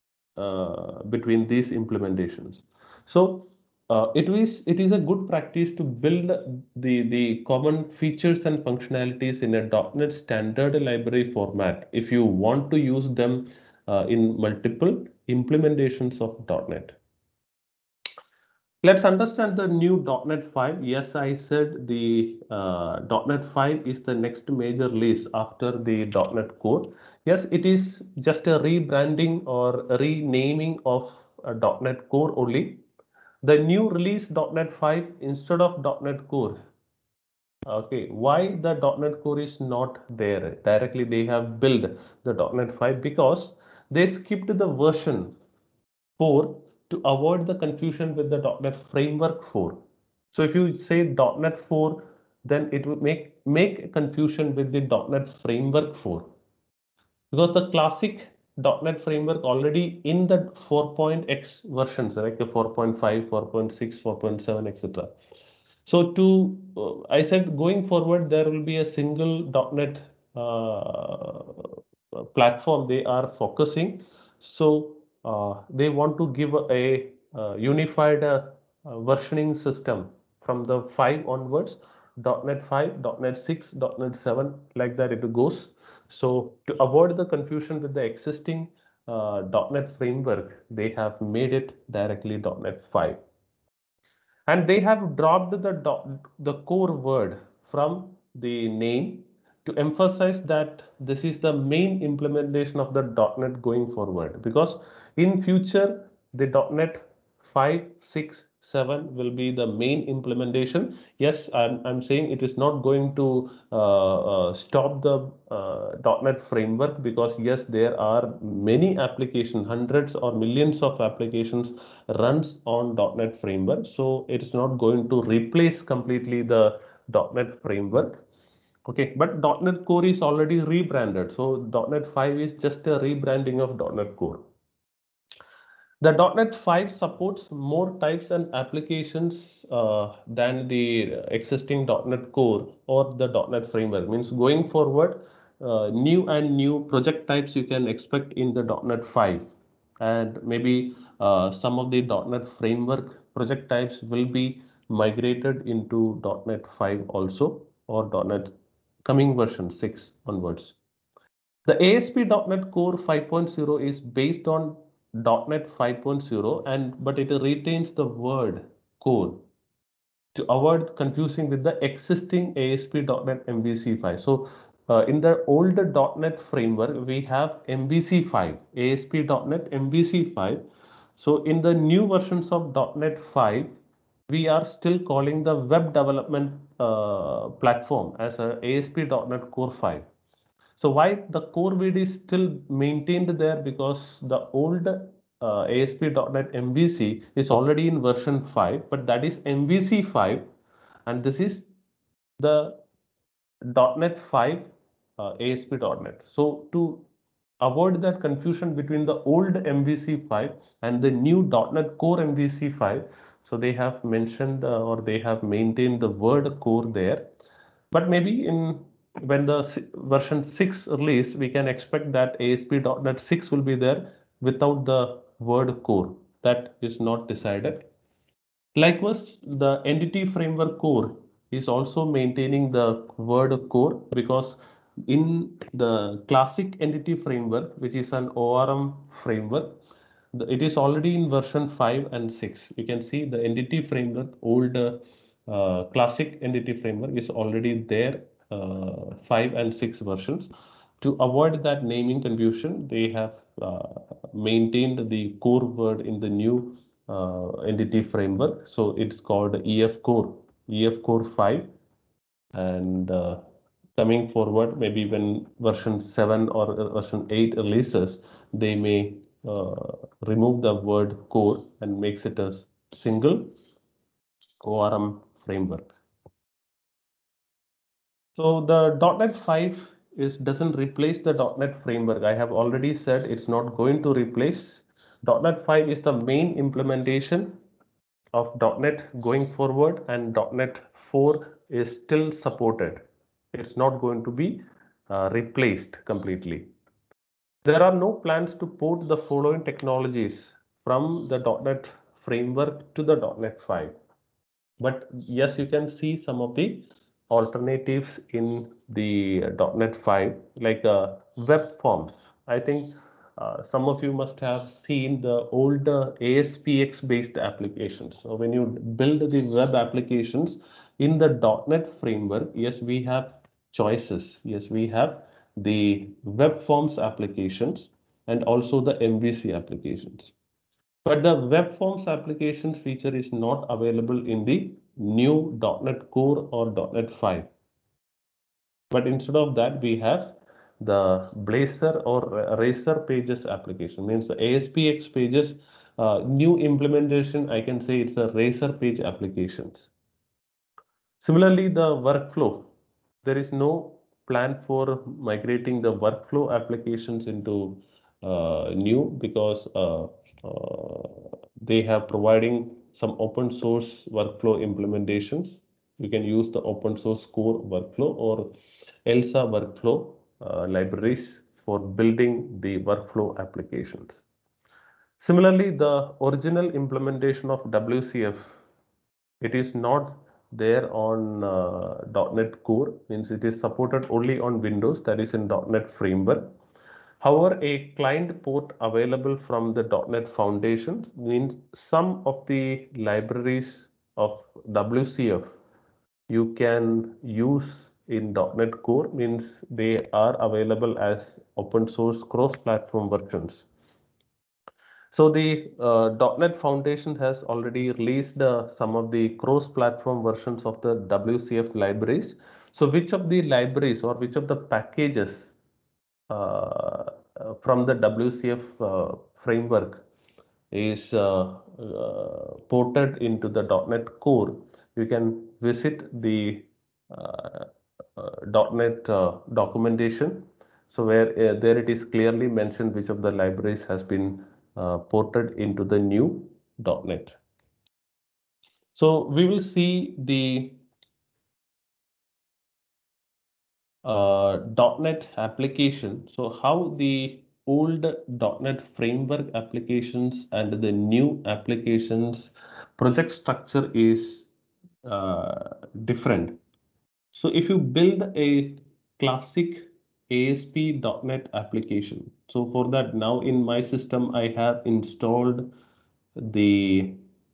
between these implementations. So it is a good practice to build the common features and functionalities in a .NET Standard library format if you want to use them in multiple implementations of .NET. Let's understand the new .NET 5. Yes, I said the .NET 5 is the next major release after the .NET Core. Yes, it is just a rebranding or renaming of .NET Core only. The new release .NET 5 instead of .NET Core. Okay, why the .NET Core is not there? Directly they have built the .NET 5 because they skipped the version 4 to avoid the confusion with the .NET Framework 4. So if you say .NET 4, then it would make confusion with the .NET Framework 4. Because the classic .NET Framework already in the 4.x versions, like the 4.5, 4.6, 4.7, etc. So I said going forward, there will be a single .NET platform they are focusing. So they want to give a unified versioning system from the 5 onwards, .NET 5, .NET 6, .NET 7, like that it goes. So to avoid the confusion with the existing .NET framework, they have made it directly .NET 5. And they have dropped the core word from the name to emphasize that this is the main implementation of the .NET going forward, because in future the .NET 5, 6, 7 will be the main implementation. Yes, I'm saying it is not going to stop the .NET framework, because yes, there are many applications, hundreds or millions of applications runs on .NET framework. So it's not going to replace completely the .NET framework. Okay, but .NET Core is already rebranded. So .NET 5 is just a rebranding of .NET Core. The .NET 5 supports more types and applications than the existing .NET Core or the .NET framework. Means going forward, new project types you can expect in the .NET 5, and maybe some of the .NET framework project types will be migrated into .NET 5 also, or .NET coming version 6 onwards. The ASP.NET Core 5.0 is based on .NET 5.0 but it retains the word core to avoid confusing with the existing ASP.NET MVC5. So in the older .NET framework, we have MVC5, ASP.NET MVC5. So in the new versions of .NET 5, we are still calling the web development platform as a ASP.NET Core 5. So why the core vid is still maintained there? Because the old ASP.NET MVC is already in version 5, but that is MVC 5, and this is the .NET 5 ASP.NET. So to avoid that confusion between the old MVC5 and the new .NET Core MVC5, so they have mentioned or they have maintained the word core there. But maybe when the version 6 release, we can expect that ASP.NET 6 will be there without the word core. That is not decided. Likewise, the entity framework core is also maintaining the word core, because in the classic entity framework, which is an ORM framework, it is already in version 5 and 6. You can see the entity framework, old classic entity framework is already there, 5 and 6 versions. To avoid that naming confusion, they have maintained the core word in the new entity framework. So it's called EF Core 5. And coming forward, maybe when version 7 or version 8 releases, they may remove the word core and makes it a single ORM framework. So the .NET 5 doesn't replace the .NET framework. I have already said it's not going to replace. .NET 5 is the main implementation of .NET going forward, and .NET 4 is still supported. It's not going to be replaced completely. There are no plans to port the following technologies from the .NET framework to the .NET 5. But yes, you can see some of the alternatives in the .NET 5, like web forms. I think some of you must have seen the old ASPX based applications. So when you build the web applications in the .NET framework, yes, we have choices. Yes, we have the web forms applications and also the MVC applications. But the web forms applications feature is not available in the new .NET Core or .NET 5. But instead of that, we have the Blazor or Razor Pages application. Means the ASPX pages, new implementation, I can say it's a Razor Page applications. Similarly, the workflow, there is no plan for migrating the workflow applications into new, because they have providing some open source workflow implementations. You can use the open source core workflow or ELSA workflow libraries for building the workflow applications. Similarly, the original implementation of WCF, it is not there on .NET Core, means it is supported only on Windows, that is in .NET Framework. However, a client port available from the .NET Foundation means some of the libraries of WCF you can use in .NET Core, means they are available as open source cross-platform versions. So the .NET Foundation has already released some of the cross-platform versions of the WCF libraries. So which of the libraries or which of the packages from the WCF framework is ported into the .NET Core, you can visit the .NET documentation. So where there it is clearly mentioned which of the libraries has been ported into the new .NET. So we will see the .NET application. So how the old .NET framework applications and the new applications project structure is different. So if you build a classic ASP.NET application, so for that now in my system I have installed the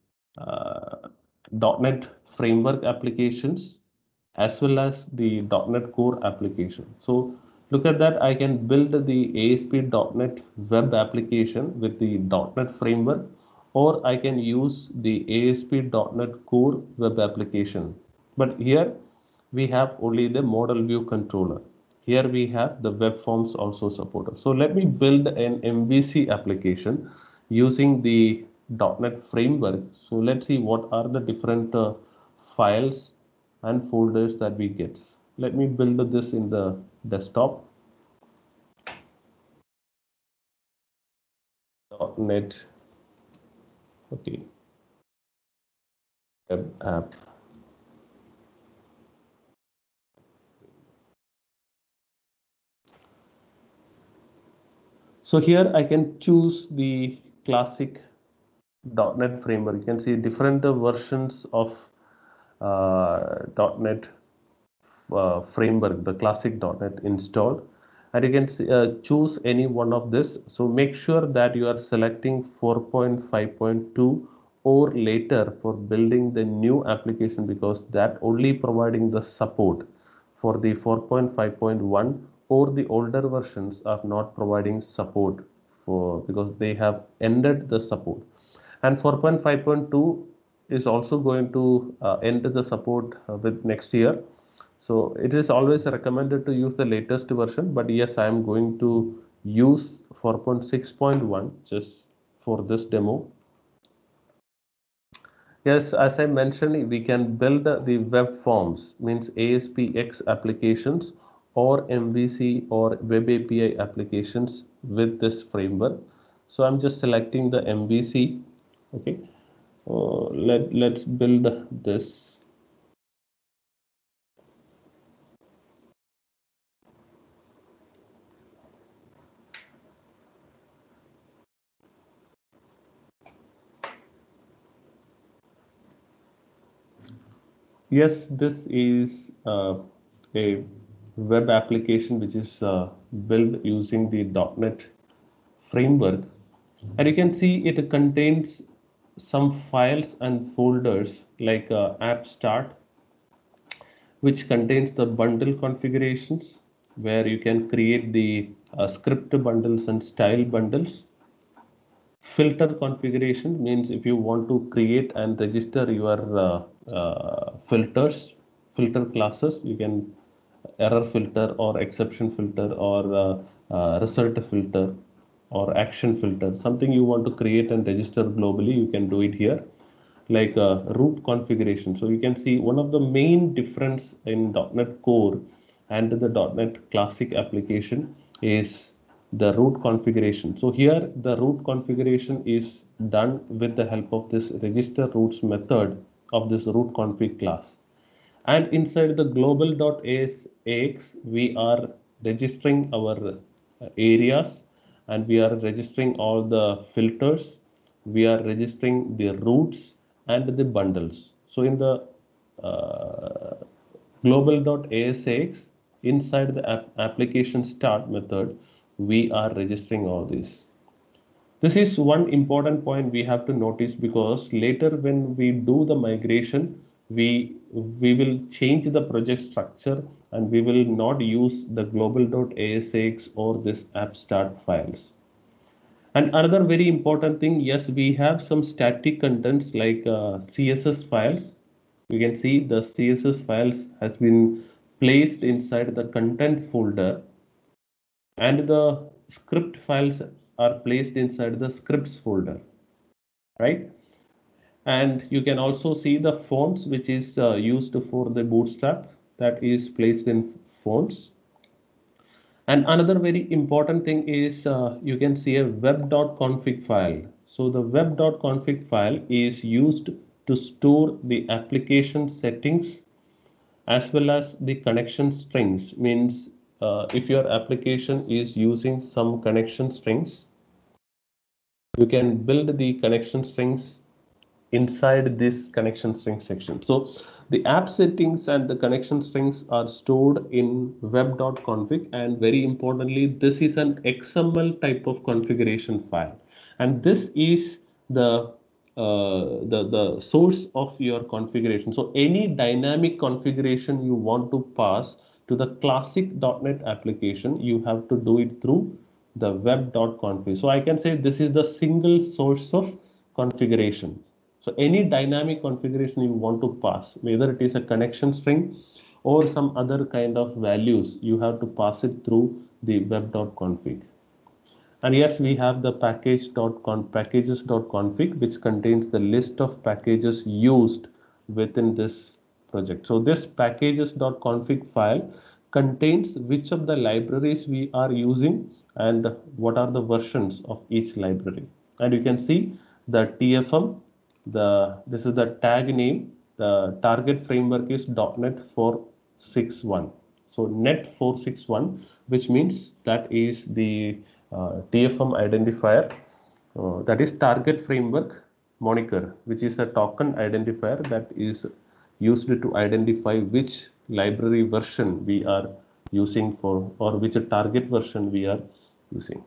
.NET framework applications as well as the .NET Core application. So look at that, I can build the ASP.NET web application with the .NET framework, or I can use the ASP.NET Core web application. But here we have only the model view controller. Here we have the web forms also supported. So let me build an MVC application using the .NET framework. So let's see what are the different files and folders that we get. Let me build this in the desktop, .NET, okay, web app. So here I can choose the classic .NET framework. You can see different versions of .NET framework, the classic .NET installed, and you can choose any one of this. So make sure that you are selecting 4.5.2 or later for building the new application, because that only providing the support for the 4.5.1, or the older versions are not providing support for, because they have ended the support. And 4.5.2 is also going to end the support with next year. So it is always recommended to use the latest version, but yes, I am going to use 4.6.1 just for this demo. Yes, as I mentioned, we can build the web forms, means ASPX applications or MVC or web API applications with this framework. So I'm just selecting the MVC. Okay, let's build this. Yes, this is a web application which is built using the .NET framework, and you can see it contains some files and folders like app start, which contains the bundle configurations where you can create the script bundles and style bundles. Filter configuration means if you want to create and register your filter classes, you can error filter or exception filter or result filter or action filter, something you want to create and register globally, you can do it here. Like root configuration, so you can see one of the main difference in .NET Core and the .NET Classic application is the root configuration. So here the root configuration is done with the help of this register roots method of this root config class, and inside the global.ax we are registering our areas, and we are registering all the filters, we are registering the roots and the bundles. So in the global.asx, inside the application start method, we are registering all this. This is one important point we have to notice, because later when we do the migration, we will change the project structure and we will not use the global.asx or this app start files. And another very important thing, yes, we have some static contents like CSS files. You can see the CSS files has been placed inside the content folder, and the script files are placed inside the scripts folder, right? And you can also see the fonts which is used for the bootstrap, that is placed in fonts. And another very important thing is you can see a web.config file. So the web.config file is used to store the application settings as well as the connection strings. Means if your application is using some connection strings, you can build the connection strings inside this connection string section. So the app settings and the connection strings are stored in web.config, and very importantly, this is an XML type of configuration file, and this is the source of your configuration. So any dynamic configuration you want to pass to the classic .NET application, you have to do it through the web.config. So I can say this is the single source of configuration. So any dynamic configuration you want to pass, whether it is a connection string or some other kind of values, you have to pass it through the web.config. And yes, we have the packages.config, which contains the list of packages used within this project. So this packages.config file contains which of the libraries we are using and what are the versions of each library. And you can see the TFM, this is the tag name. The target framework is .NET 4.6.1. So .NET 4.6.1, which means that is the TFM identifier, that is target framework moniker, which is a token identifier that is used to identify which library version we are using for, or which target version we are using.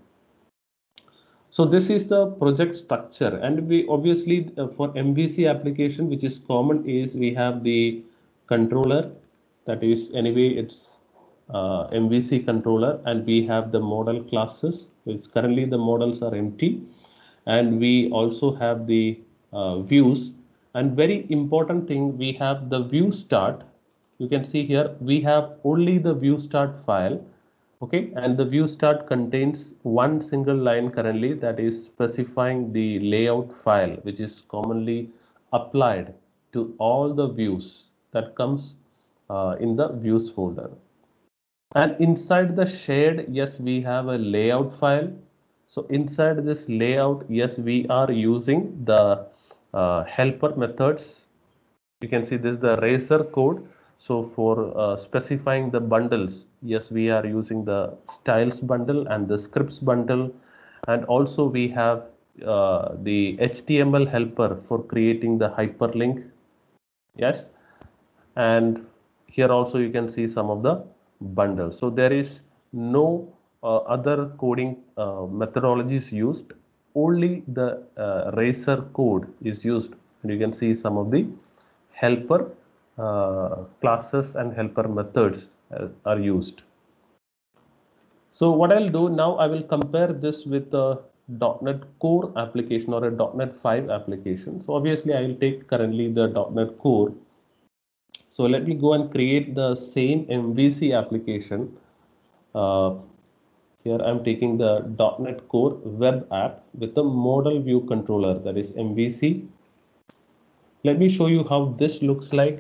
So this is the project structure, and we obviously for MVC application, which is common, is we have the controller, that is anyway it's MVC controller, and we have the model classes, which currently the models are empty, and we also have the views, and very important thing, we have the view start. You can see here we have only the view start file. Okay, and the view start contains one single line currently, that is specifying the layout file, which is commonly applied to all the views that comes in the views folder. And inside the shared, yes, we have a layout file. So inside this layout, yes, we are using the helper methods. You can see this is the Razor code. So for specifying the bundles, yes, we are using the styles bundle and the scripts bundle. And also we have the HTML helper for creating the hyperlink. Yes. And here also you can see some of the bundles. So there is no other coding methodologies used. Only the Razor code is used. And you can see some of the helper classes and helper methods are used. So what I'll do now, I will compare this with a .NET Core application or a .NET 5 application. So obviously I will take currently the .NET Core. So let me go and create the same MVC application. Here I'm taking the .NET Core web app with the model view controller, that is MVC. Let me show you how this looks like.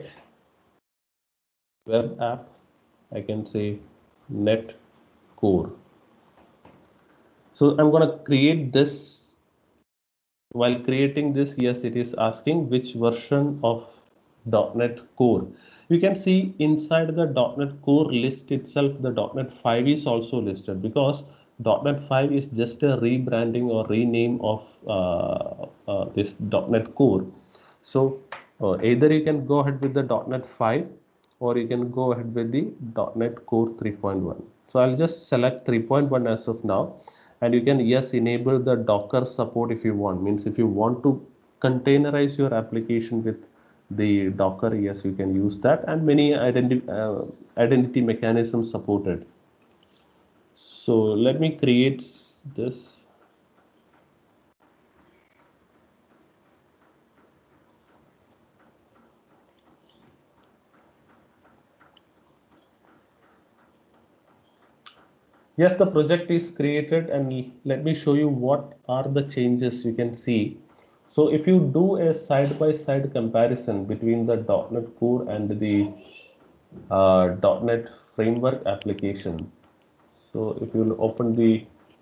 Web app, I can say .NET Core. So I'm going to create this. While creating this, yes, it is asking which version of .NET Core. You can see inside the .NET Core list itself, the .NET 5 is also listed, because .NET 5 is just a rebranding or rename of this .NET Core. So either you can go ahead with the .NET 5 or you can go ahead with the .NET Core 3.1. So I'll just select 3.1 as of now, and you can, yes, enable the Docker support if you want. Means if you want to containerize your application with the Docker, yes, you can use that, and many identity mechanisms supported. So let me create this. Yes, the project is created, and let me show you what are the changes you can see. So if you do a side-by-side comparison between the .NET Core and the .NET Framework application. So if you open the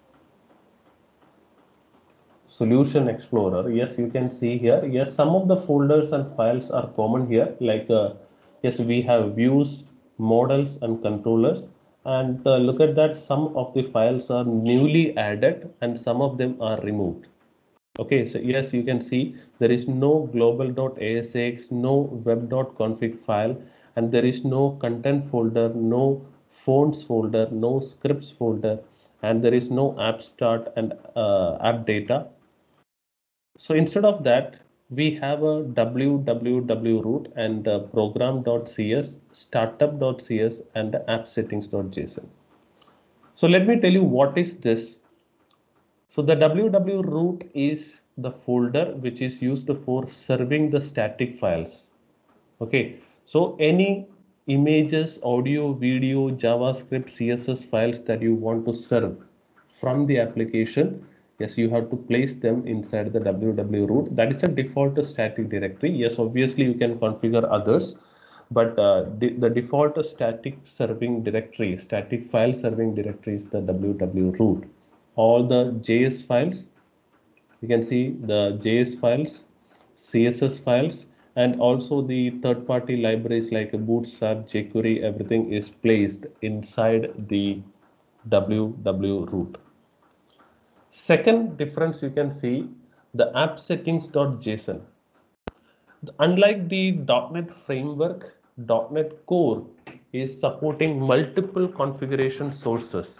Solution Explorer, yes, you can see here, yes, some of the folders and files are common here, like yes, we have views, models and controllers. And look at that, some of the files are newly added and some of them are removed. Okay, so yes, you can see there is no global.asx, no web.config file, and there is no content folder, no fonts folder, no scripts folder, and there is no app start and app data. So instead of that, we have a www root and program.cs, startup.cs, and appsettings.json. So let me tell you what is this. So the www root is the folder which is used for serving the static files. Okay, so any images, audio, video, JavaScript, CSS files that you want to serve from the application, yes, you have to place them inside the www root. That is a default static directory. Yes, obviously you can configure others, but the default static serving directory, static file serving directory is the www root. All the JS files, you can see the JS files, CSS files, and also the third-party libraries like Bootstrap, jQuery, everything is placed inside the www root. Second difference you can see, the app settings.json. Unlike the .NET framework, .NET Core is supporting multiple configuration sources.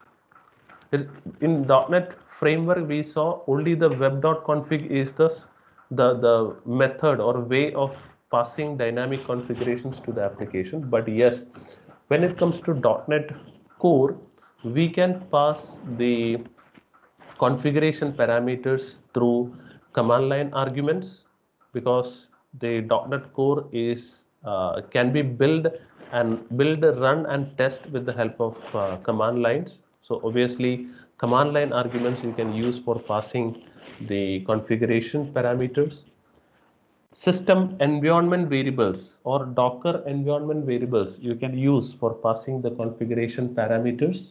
In .NET framework, we saw only the web.config is the method or way of passing dynamic configurations to the application. But yes, when it comes to .NET Core, we can pass the configuration parameters through command line arguments, because the .NET Core is can be built, run and test with the help of command lines. So obviously command line arguments you can use for passing the configuration parameters. System environment variables or Docker environment variables you can use for passing the configuration parameters.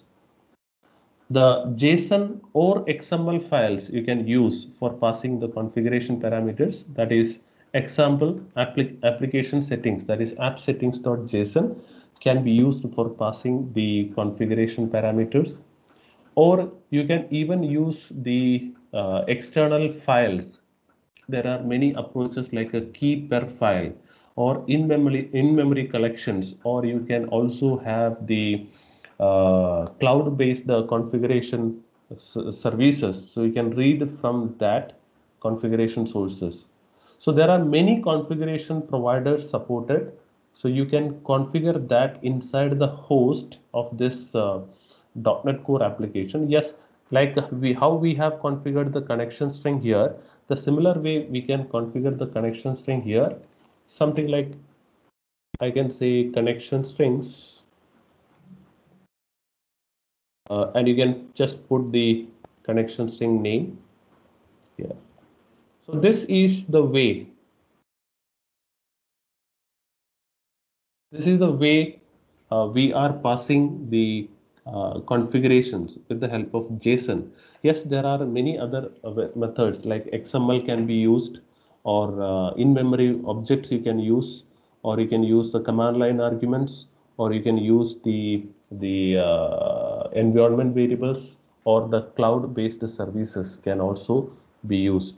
The JSON or XML files you can use for passing the configuration parameters, that is example application settings, that is app settings.json can be used for passing the configuration parameters. Or you can even use the external files. There are many approaches like a key per file or in-memory collections, or you can also have the cloud-based configuration services. So you can read from that configuration sources. So there are many configuration providers supported. So you can configure that inside the host of this .NET Core application. Yes, like how we have configured the connection string here, the similar way we can configure the connection string here. Something like I can say connection strings. And you can just put the connection string name here. So this is the way. This is the way we are passing the configurations with the help of JSON. Yes, there are many other methods like XML can be used, or in-memory objects you can use, or you can use the command line arguments, or you can use the environment variables, or the cloud-based services can also be used.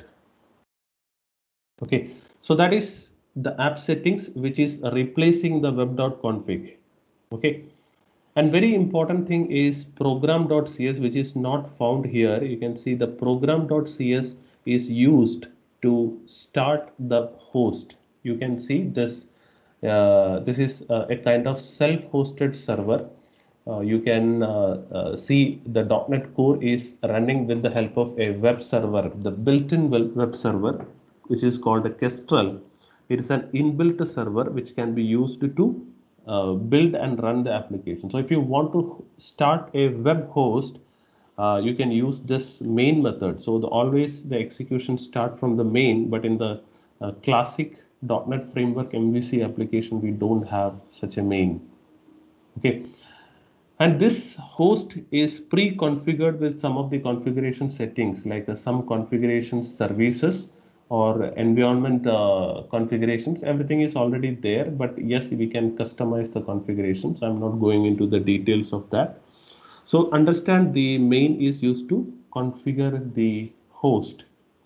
Okay, so that is the app settings, which is replacing the web.config. Okay, and very important thing is program.cs, which is not found here. You can see the program.cs is used to start the host. You can see this. This is a kind of self-hosted server. You can see the .NET Core is running with the help of a web server, the built-in web server, which is called a Kestrel. It is an inbuilt server which can be used to build and run the application. So if you want to start a web host, you can use this main method. So always the execution start from the main, but in the classic .NET Framework MVC application, we don't have such a main. Okay. And this host is pre-configured with some of the configuration settings, like some configuration services or environment configurations. Everything is already there, but yes, we can customize the configurations. I'm not going into the details of that. So understand the main is used to configure the host.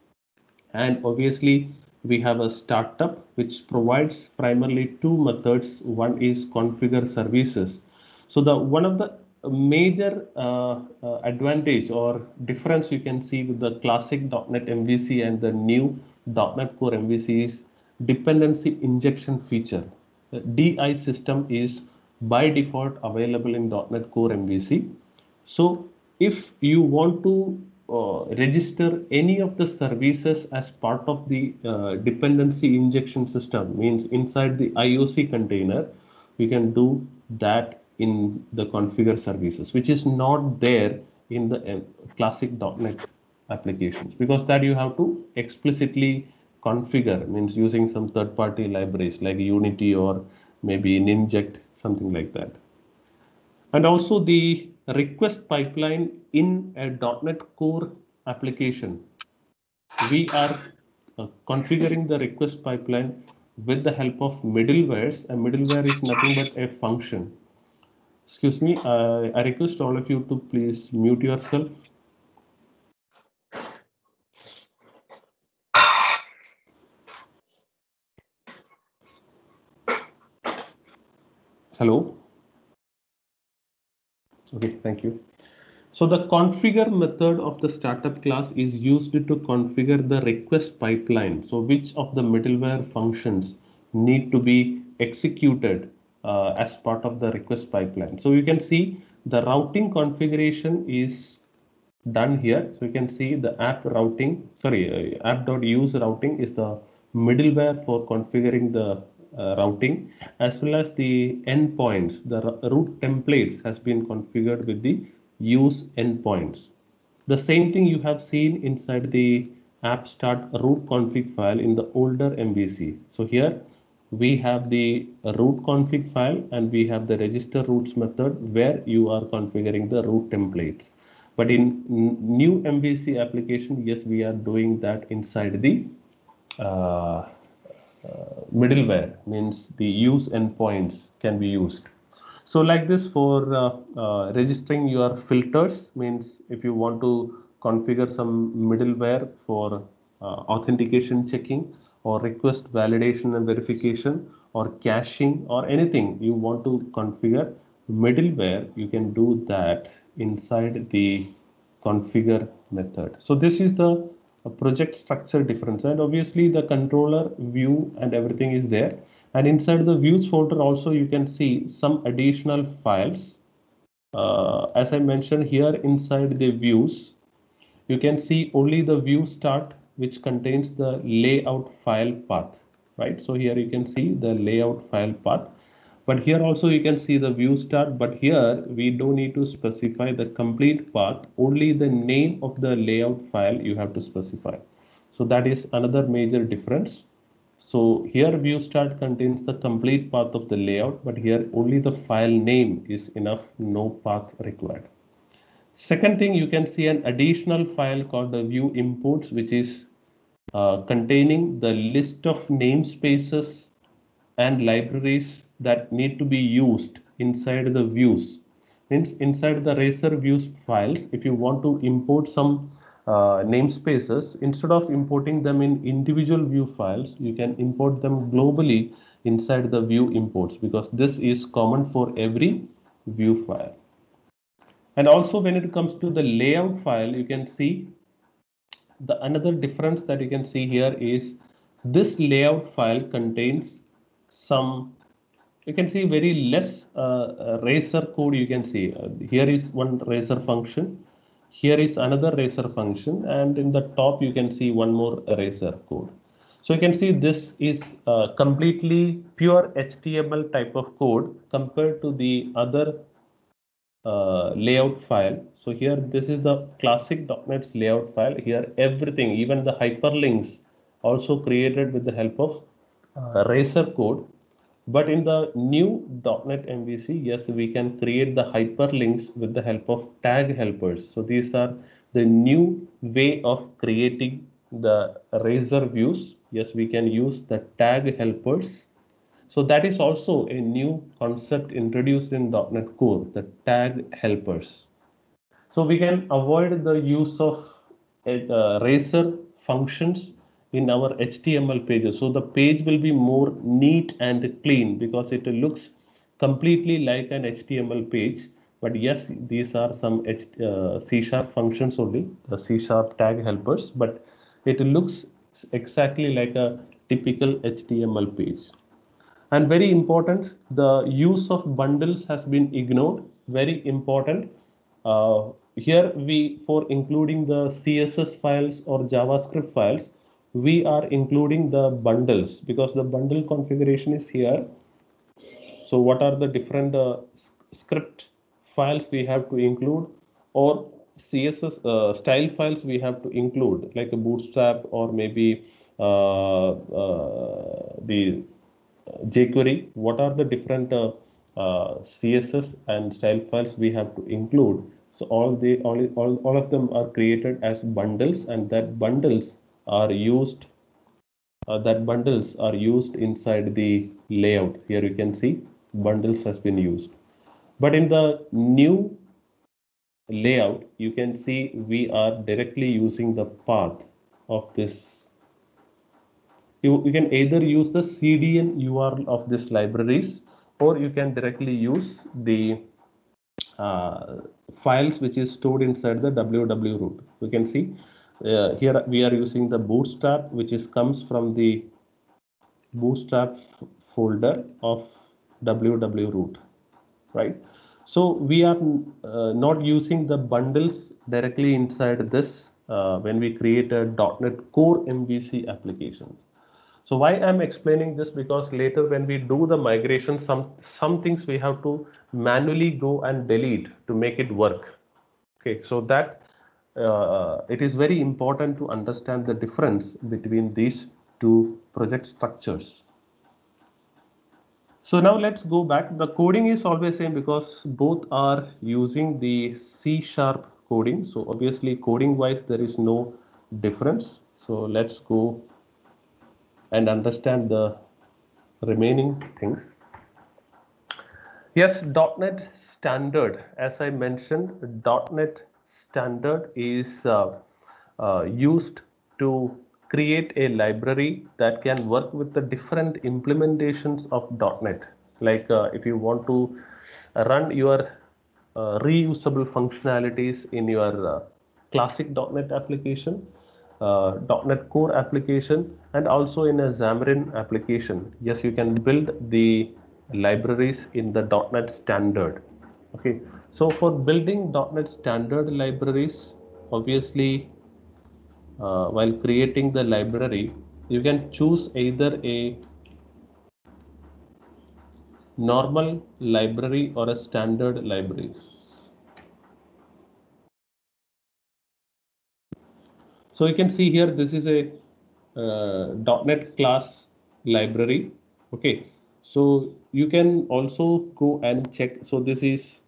And obviously we have a startup which provides primarily two methods. One is configure services. So the one of the major advantage or difference you can see with the classic .NET MVC and the new .NET Core MVC is dependency injection feature. The DI system is by default available in .NET Core MVC. So if you want to register any of the services as part of the dependency injection system, means inside the IOC container, we can do that in the configure services, which is not there in the classic .NET applications, because that you have to explicitly configure, means using some third-party libraries like Unity or maybe in inject, something like that. And also the request pipeline in a .NET Core application. We are configuring the request pipeline with the help of middlewares. A middleware is nothing but a function. Excuse me, I request all of you to please mute yourself. Hello. Okay, thank you. So the configure method of the startup class is used to configure the request pipeline. So which of the middleware functions need to be executed as part of the request pipeline. So you can see the routing configuration is done here. So you can see the app routing, app.use routing is the middleware for configuring the routing, as well as the endpoints. The route templates has been configured with the use endpoints. The same thing you have seen inside the app start root config file in the older MVC. So here we have the root config file and we have the register routes method where you are configuring the root templates. But in new MVC application, yes, we are doing that inside the middleware, means the use endpoints can be used. So like this for registering your filters, means if you want to configure some middleware for authentication checking or request validation and verification or caching or anything you want to configure middleware, you can do that inside the configure method. So this is the project structure difference, and obviously the controller view and everything is there. And inside the views folder also you can see some additional files. As I mentioned here, inside the views you can see only the view start, which contains the layout file path, right? So here you can see the layout file path, but here also you can see the view start, but here we don't need to specify the complete path, only the name of the layout file you have to specify. So that is another major difference. So here view start contains the complete path of the layout, but here only the file name is enough, no path required. Second thing, you can see an additional file called the view imports, which is containing the list of namespaces and libraries that need to be used inside the views. Means inside the Racer views files, if you want to import some namespaces, instead of importing them in individual view files, you can import them globally inside the view imports, because this is common for every view file. And also when it comes to the layout file, you can see the another difference that you can see here is this layout file contains some, you can see very less Racer code. You can see here is one Racer function, here is another Racer function, and in the top you can see one more Racer code. So you can see this is completely pure HTML type of code compared to the other layout file. So here this is the classic .NET's layout file. Here everything, even the hyperlinks, also created with the help of Racer code. But in the new .NET MVC, yes, we can create the hyperlinks with the help of tag helpers. So these are the new way of creating the Racer views. Yes, we can use the tag helpers. So that is also a new concept introduced in .NET Core, the tag helpers. So we can avoid the use of Racer functions in our HTML pages. So the page will be more neat and clean because it looks completely like an HTML page. But yes, these are some C# functions only, the C# tag helpers, but it looks exactly like a typical HTML page. And very important, the use of bundles has been ignored. Very important. Here we, for including the CSS files or JavaScript files, we are including the bundles because the bundle configuration is here. So what are the different script files we have to include, or CSS style files we have to include, like a Bootstrap or maybe the jQuery, what are the different CSS and style files we have to include. So all of them are created as bundles, and that bundles are used inside the layout. Here you can see bundles has been used. But in the new layout, you can see we are directly using the path of this. You can either use the CDN URL of this libraries, or you can directly use the files which is stored inside the www root. You can see here we are using the bootstrap, which comes from the bootstrap folder of www root, right? So we are not using the bundles directly inside this when we create a .NET Core MVC applications. So why I'm explaining this, because later when we do the migration, some things we have to manually go and delete to make it work. Okay, so that it is very important to understand the difference between these two project structures. So now let's go back. The coding is always same because both are using the C# coding. So obviously coding wise there is no difference. So let's go and understand the remaining things. Yes, .NET Standard, as I mentioned, .NET Standard is used to create a library that can work with the different implementations of .NET. Like if you want to run your reusable functionalities in your classic .NET application, .NET Core application, and also in a Xamarin application. Yes, you can build the libraries in the .NET Standard. Okay, so for building .NET Standard libraries, obviously while creating the library, you can choose either a normal library or a standard library. So you can see here, this is a .NET class library. Okay, so you can also go and check. So this is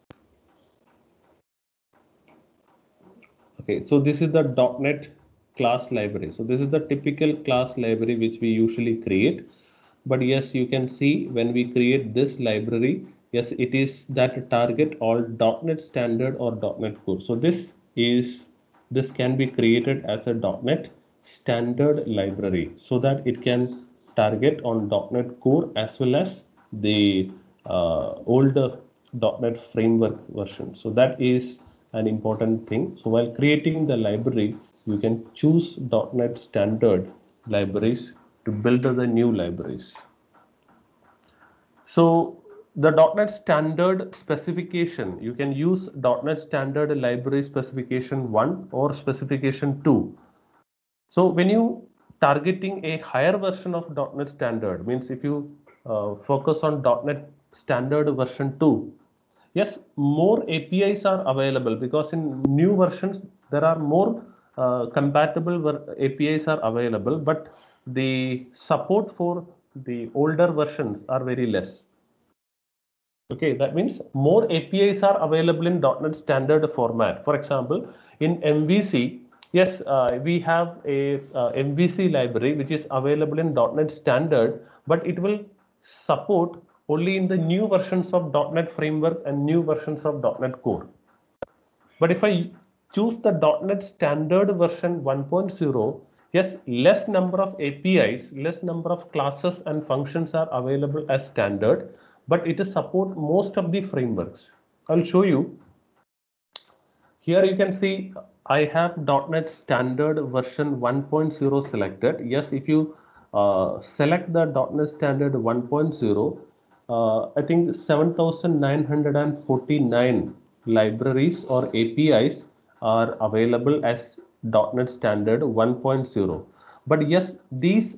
okay. So this is the .NET class library. So this is the typical class library which we usually create. But yes, you can see when we create this library, yes, it is that target all .NET Standard or .NET Core. So this can be created as a .NET Standard library so that it can target on .NET Core as well as the older .NET Framework version. So that is an important thing. So while creating the library, you can choose .NET Standard libraries to build the new libraries. So the .NET Standard specification, you can use .NET Standard library specification 1 or specification 2. So when you targeting a higher version of .NET Standard, means if you focus on .NET Standard version 2, yes, more APIs are available because in new versions there are more compatible APIs are available, but the support for the older versions are very less. Okay, that means more APIs are available in .NET Standard format. For example, in MVC, yes, we have a MVC library which is available in .NET Standard, but it will support only in the new versions of .NET Framework and new versions of .NET Core. But if I choose the .NET Standard version 1.0, yes, less number of APIs, less number of classes and functions are available as standard, but it is support most of the frameworks. I'll show you. Here you can see I have .NET Standard version 1.0 selected. Yes, if you select the .NET Standard 1.0, I think 7,949 libraries or APIs are available as .NET Standard 1.0. But yes, these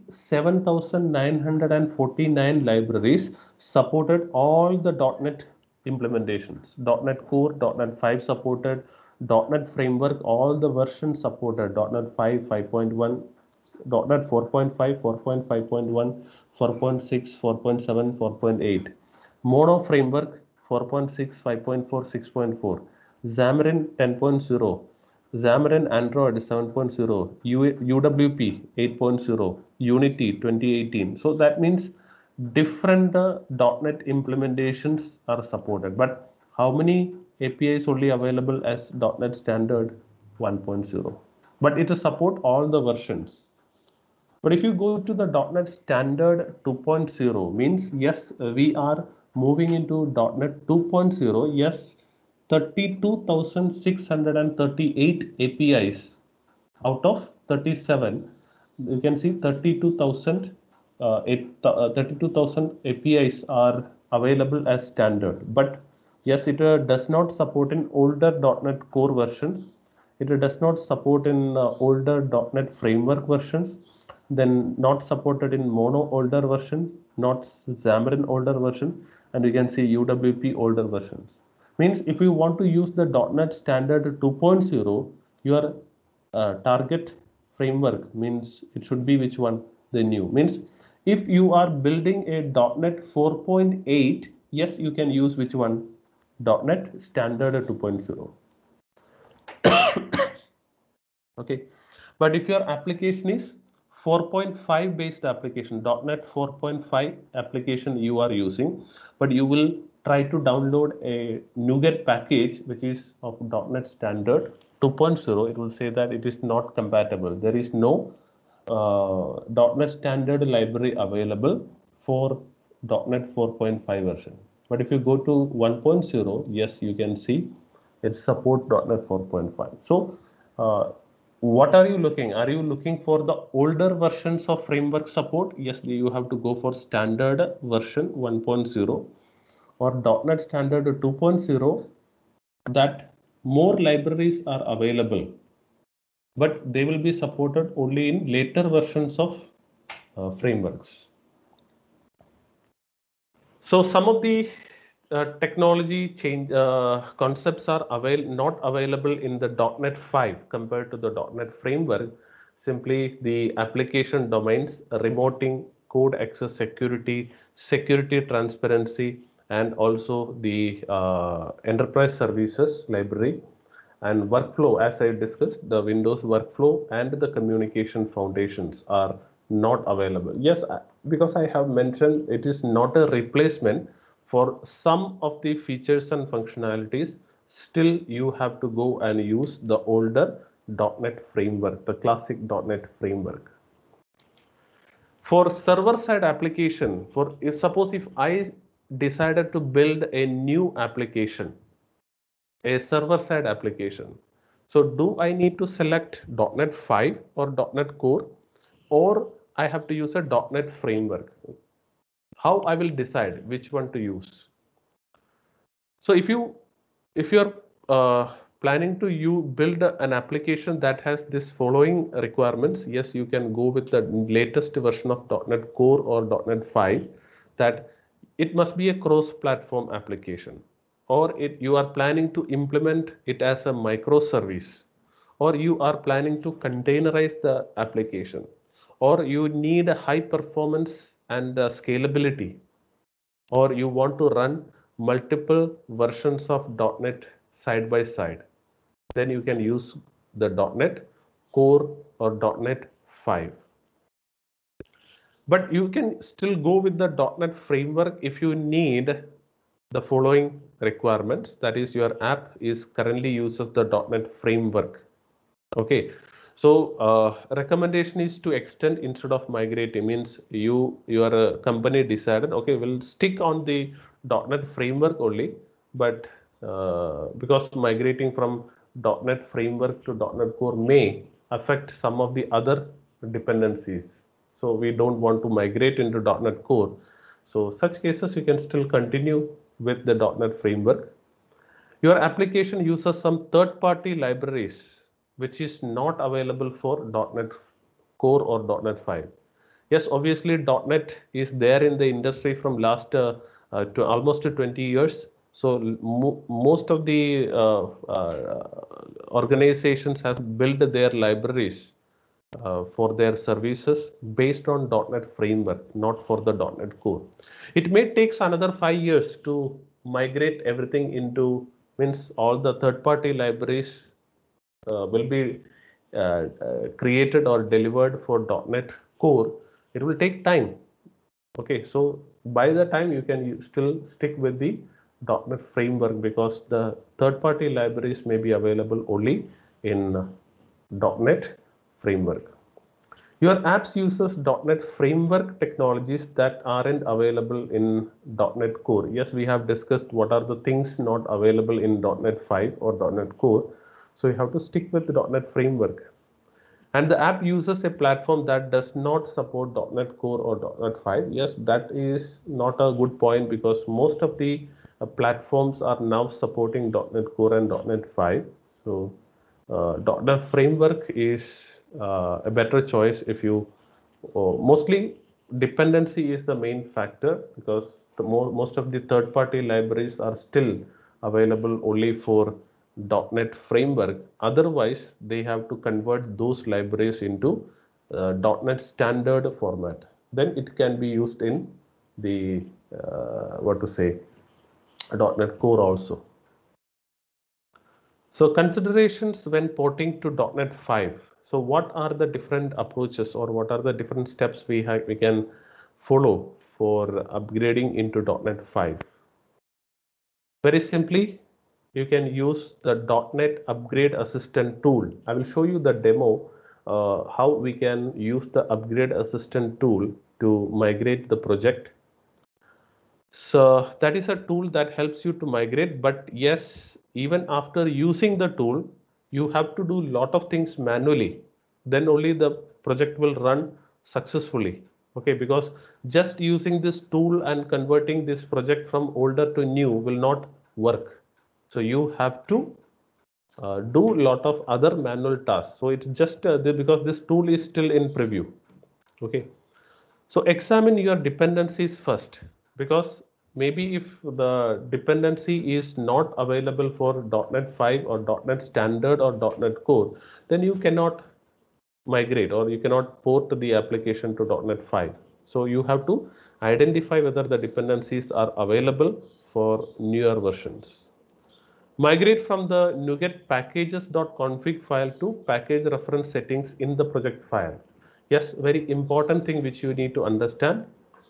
7,949 libraries supported all the .NET implementations. .NET Core, .NET 5 supported, .NET Framework, all the versions supported, .NET 5, 5.1, .NET 4.5, 4.5.1, 4.6, 4.7, 4.8. Mono framework 4.6, 5.4, 6.4. Xamarin 10.0. Xamarin Android 7.0, UWP 8.0, Unity 2018. So that means different .NET implementations are supported. But how many APIs only available as .NET Standard 1.0? But it will support all the versions. But if you go to the .NET Standard 2.0, means yes, we are moving into .NET 2.0. Yes, 32,638 APIs out of 37. You can see 32,000 APIs are available as standard. But yes, it does not support in older .NET Core versions. It does not support in older .NET Framework versions. Then not supported in Mono older version, not Xamarin older version, and you can see UWP older versions. Means if you want to use the .NET Standard 2.0, your target framework means it should be which one? The new. Means if you are building a .NET 4.8, yes, you can use which one? .NET Standard 2.0. Okay, but if your application is 4.5 based application, .NET 4.5 application you are using, but you will try to download a NuGet package which is of .NET Standard 2.0, it will say that it is not compatible. There is no .NET Standard library available for .NET 4.5 version. But if you go to 1.0, yes, you can see it support .NET 4.5. So what are you looking? Are you looking for the older versions of framework support? Yes, you have to go for standard version 1.0 or .NET Standard 2.0, that more libraries are available, but they will be supported only in later versions of frameworks. So some of the technology change concepts are not available in the .NET 5 compared to the .NET framework. Simply the application domains, remoting, code access security, security transparency, and also the enterprise services library and workflow. As I discussed, the Windows workflow and the communication foundations are not available. Yes, because I have mentioned it is not a replacement for some of the features and functionalities. Still you have to go and use the older .NET framework, the classic .NET framework. For server-side application, suppose if I decided to build a new application, a server-side application. So do I need to select .NET 5 or .NET Core, or I have to use a .NET framework? How I will decide which one to use? So if you're planning to build an application that has this following requirements, yes, you can go with the latest version of .NET Core or .NET 5, that it must be a cross-platform application, or you are planning to implement it as a microservice, or you are planning to containerize the application, or you need a high performance and scalability, or you want to run multiple versions of .NET side by side, then you can use the .NET Core or .NET 5. But you can still go with the .NET framework if you need the following requirements. That is, your app is currently uses the .NET framework. Okay, so recommendation is to extend instead of migrating. Means your company decided, okay, we'll stick on the .NET framework only, but because migrating from .NET framework to .NET Core may affect some of the other dependencies. So we don't want to migrate into .NET Core. So such cases you can still continue with the .NET framework. Your application uses some third-party libraries which is not available for .NET Core or .NET 5. Yes, obviously .NET is there in the industry from last to almost 20 years. So most of the organizations have built their libraries for their services based on .NET Framework, not for the .NET Core. It may take another 5 years to migrate everything into, means all the third-party libraries will be created or delivered for .NET Core. It will take time. Okay, so by the time you can still stick with the .NET Framework, because the third-party libraries may be available only in .NET Framework. Your apps uses .NET Framework technologies that aren't available in .NET Core. Yes, we have discussed what are the things not available in .NET 5 or .NET Core. So you have to stick with the .NET Framework. And the app uses a platform that does not support .NET Core or .NET 5. Yes, that is not a good point, because most of the platforms are now supporting .NET Core and .NET 5. So .NET Framework is a better choice if you, mostly dependency is the main factor, because most of the third-party libraries are still available only for .NET Framework. Otherwise, they have to convert those libraries into .NET Standard format. Then it can be used in the .NET Core also. So considerations when porting to .NET 5. So what are the different approaches, or what are the different steps we can follow for upgrading into .NET 5? Very simply, you can use the .NET Upgrade Assistant tool. I will show you the demo how we can use the Upgrade Assistant tool to migrate the project. So that is a tool that helps you to migrate, but yes, even after using the tool, you have to do a lot of things manually. Then only the project will run successfully. Okay, because just using this tool and converting this project from older to new will not work. So you have to do a lot of other manual tasks. So it's just because this tool is still in preview. Okay. So examine your dependencies first, because maybe if the dependency is not available for .NET 5 or .NET Standard or .NET Core, then you cannot migrate, or you cannot port the application to .NET 5. So you have to identify whether the dependencies are available for newer versions. Migrate from the NuGet packages.config file to package reference settings in the project file. Yes, very important thing which you need to understand.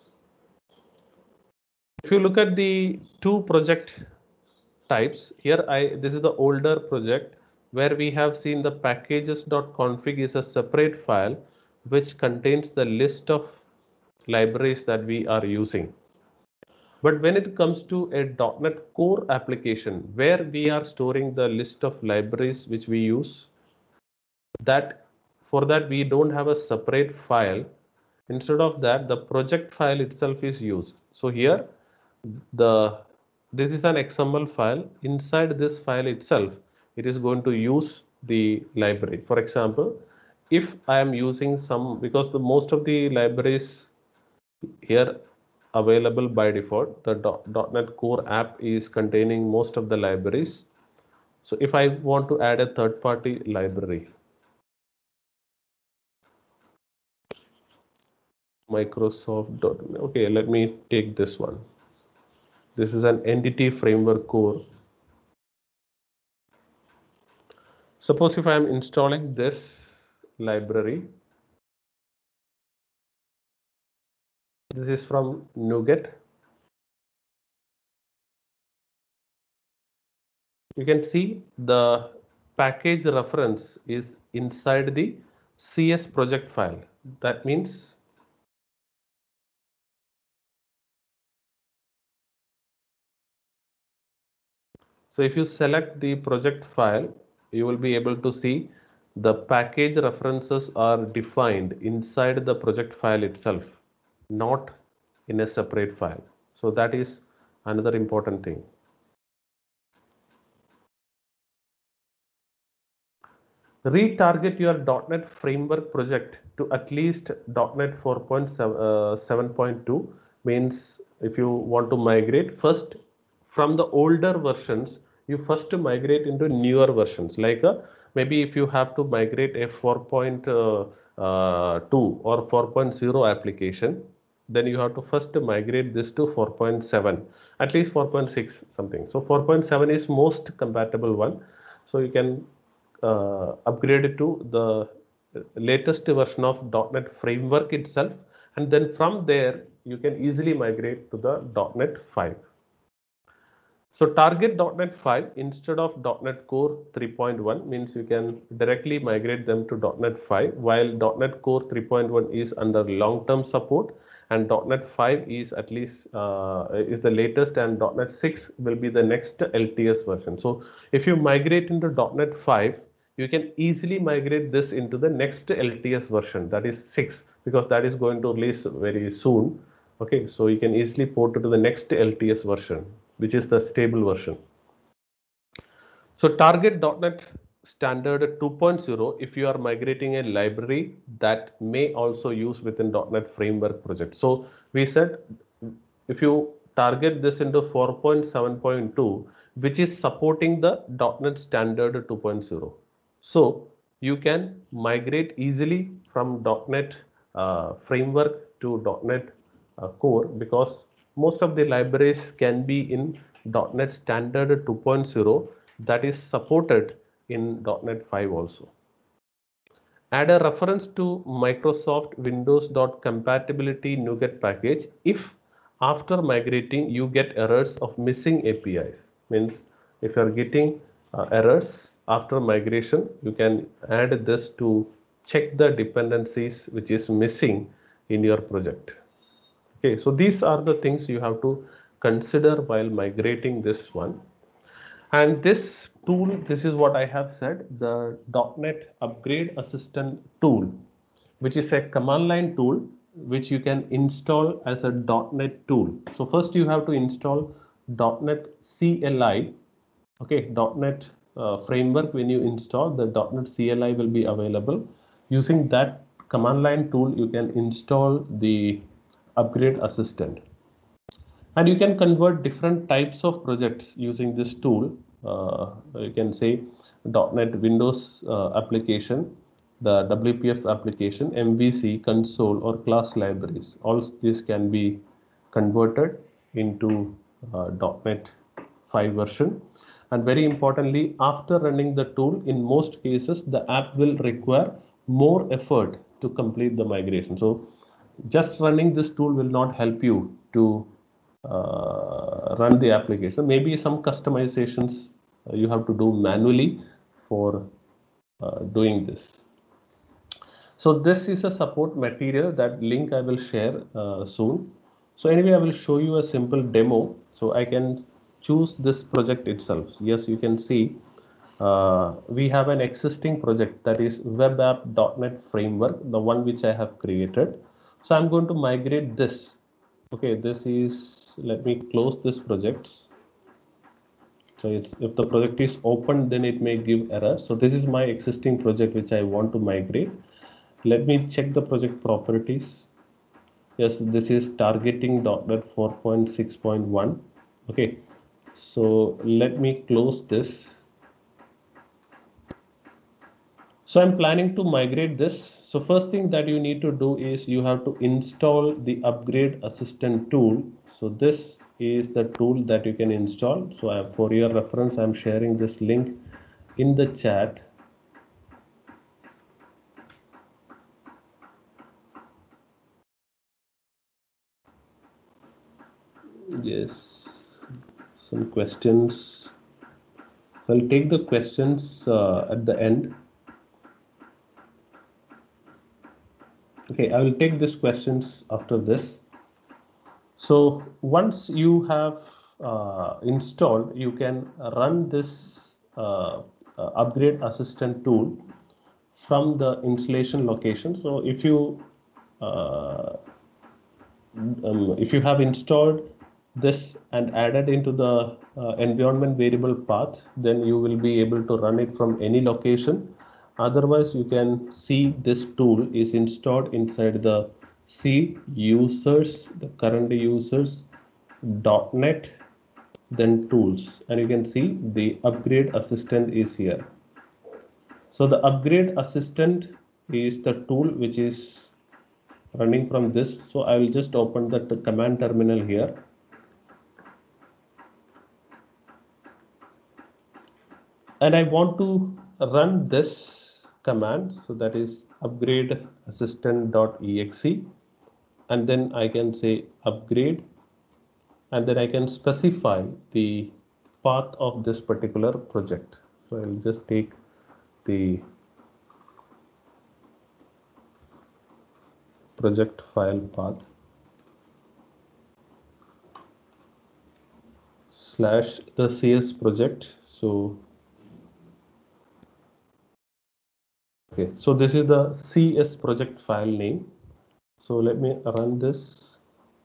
If you look at the two project types, here this is the older project where we have seen the packages.config is a separate file which contains the list of libraries that we are using. But when it comes to a .NET Core application where we are storing the list of libraries which we use, that for that we don't have a separate file. Instead of that, the project file itself is used. So here this is an XML file. Inside this file itself, it is going to use the library. For example, if I am using some, because the most of the libraries here available by default, the .NET Core app is containing most of the libraries. So if I want to add a third-party library, Microsoft. Okay, let me take this one. This is an entity framework core. Suppose if I am installing this library, this is from NuGet. You can see the package reference is inside the CS project file. That means so if you select the project file, you will be able to see the package references are defined inside the project file itself, not in a separate file. So that is another important thing. Retarget your .NET Framework project to at least .NET 4.7.2 means if you want to migrate first from the older versions, you first migrate into newer versions. Like maybe if you have to migrate a 4.0 or 4.0 application, then you have to first migrate this to 4.7, at least 4.6 something. So 4.7 is most compatible one. So you can upgrade it to the latest version of .NET framework itself, and then from there you can easily migrate to the .NET 5. So target .NET 5 instead of .NET Core 3.1 means you can directly migrate them to .NET 5, while .NET Core 3.1 is under long-term support and .NET 5 is at least is the latest, and .NET 6 will be the next LTS version. So if you migrate into .NET 5, you can easily migrate this into the next LTS version, that is 6, because that is going to release very soon. Okay, so you can easily port it to the next LTS version, which is the stable version. So target .NET Standard 2.0 if you are migrating a library that may also use within .NET Framework project. So we said if you target this into 4.7.2, which is supporting the .NET Standard 2.0. So you can migrate easily from .NET Framework to .NET Core, because most of the libraries can be in .NET Standard 2.0 that is supported in .NET 5 also. Add a reference to Microsoft Windows.compatibility NuGet package if after migrating you get errors of missing APIs. Means if you are getting errors after migration, you can add this to check the dependencies which is missing in your project. Okay, so these are the things you have to consider while migrating this one. And this tool, this is what I have said, the .NET Upgrade Assistant tool, which is a command line tool which you can install as a .NET tool. So first you have to install .NET CLI. Okay, .NET framework. When you install, the .NET CLI will be available. Using that command line tool, you can install the Upgrade Assistant. And you can convert different types of projects using this tool. You can say .NET Windows application, the WPF application, MVC, console, or class libraries. All these can be converted into .NET 5 version. And very importantly, after running the tool, in most cases, the app will require more effort to complete the migration. So just running this tool will not help you to run the application. Maybe some customizations you have to do manually for doing this. So this is a support material, that link I will share soon. So anyway, I will show you a simple demo. So I can choose this project itself. Yes, you can see we have an existing project, that is web app.NET framework, the one which I have created. So I'm going to migrate this. Okay, this is, let me close this project. So if the project is open, then it may give error. So this is my existing project which I want to migrate. Let me check the project properties. Yes, this is targeting .NET 4.6.1. Okay, so let me close this. So I'm planning to migrate this. So first thing that you need to do is you have to install the Upgrade Assistant tool. So this is the tool that you can install. So for your reference, I'm sharing this link in the chat. Yes, some questions. I'll take the questions at the end. Okay, I will take these questions after this. So once you have installed, you can run this Upgrade Assistant tool from the installation location. So if you have installed this and added into the environment variable path, then you will be able to run it from any location. Otherwise, you can see this tool is installed inside the C users, the current users, .NET, then tools, and you can see the Upgrade Assistant is here. So the Upgrade Assistant is the tool which is running from this. So I will just open the command terminal here. And I want to run this command. So that is upgrade assistant.exe. And then I can say upgrade. And then I can specify the path of this particular project. So I'll just take the project file path / the CS project. So okay, so this is the CS project file name. So let me run this.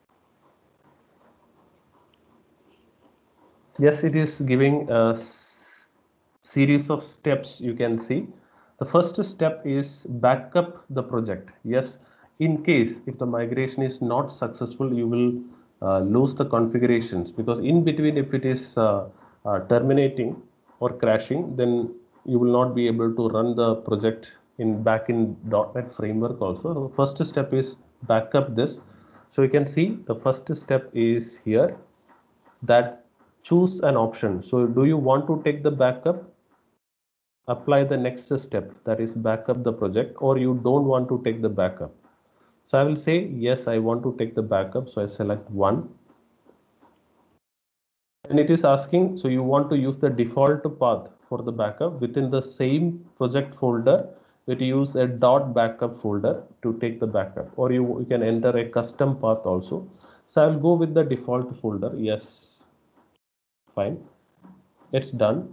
Yes, it is giving a series of steps. You can see the first step is backup the project. Yes, in case if the migration is not successful, you will lose the configurations, because in between, if it is terminating or crashing, then you will not be able to run the project back in .NET framework also. The first step is backup this. So you can see the first step is here, that choose an option. So do you want to take the backup? Apply the next step, that is backup the project, or you don't want to take the backup. So I will say yes, I want to take the backup. So I select 1. And it is asking, so you want to use the default path for the backup within the same project folder, that you use a .backup folder to take the backup, or you can enter a custom path also. So I will go with the default folder. Yes, fine, it's done.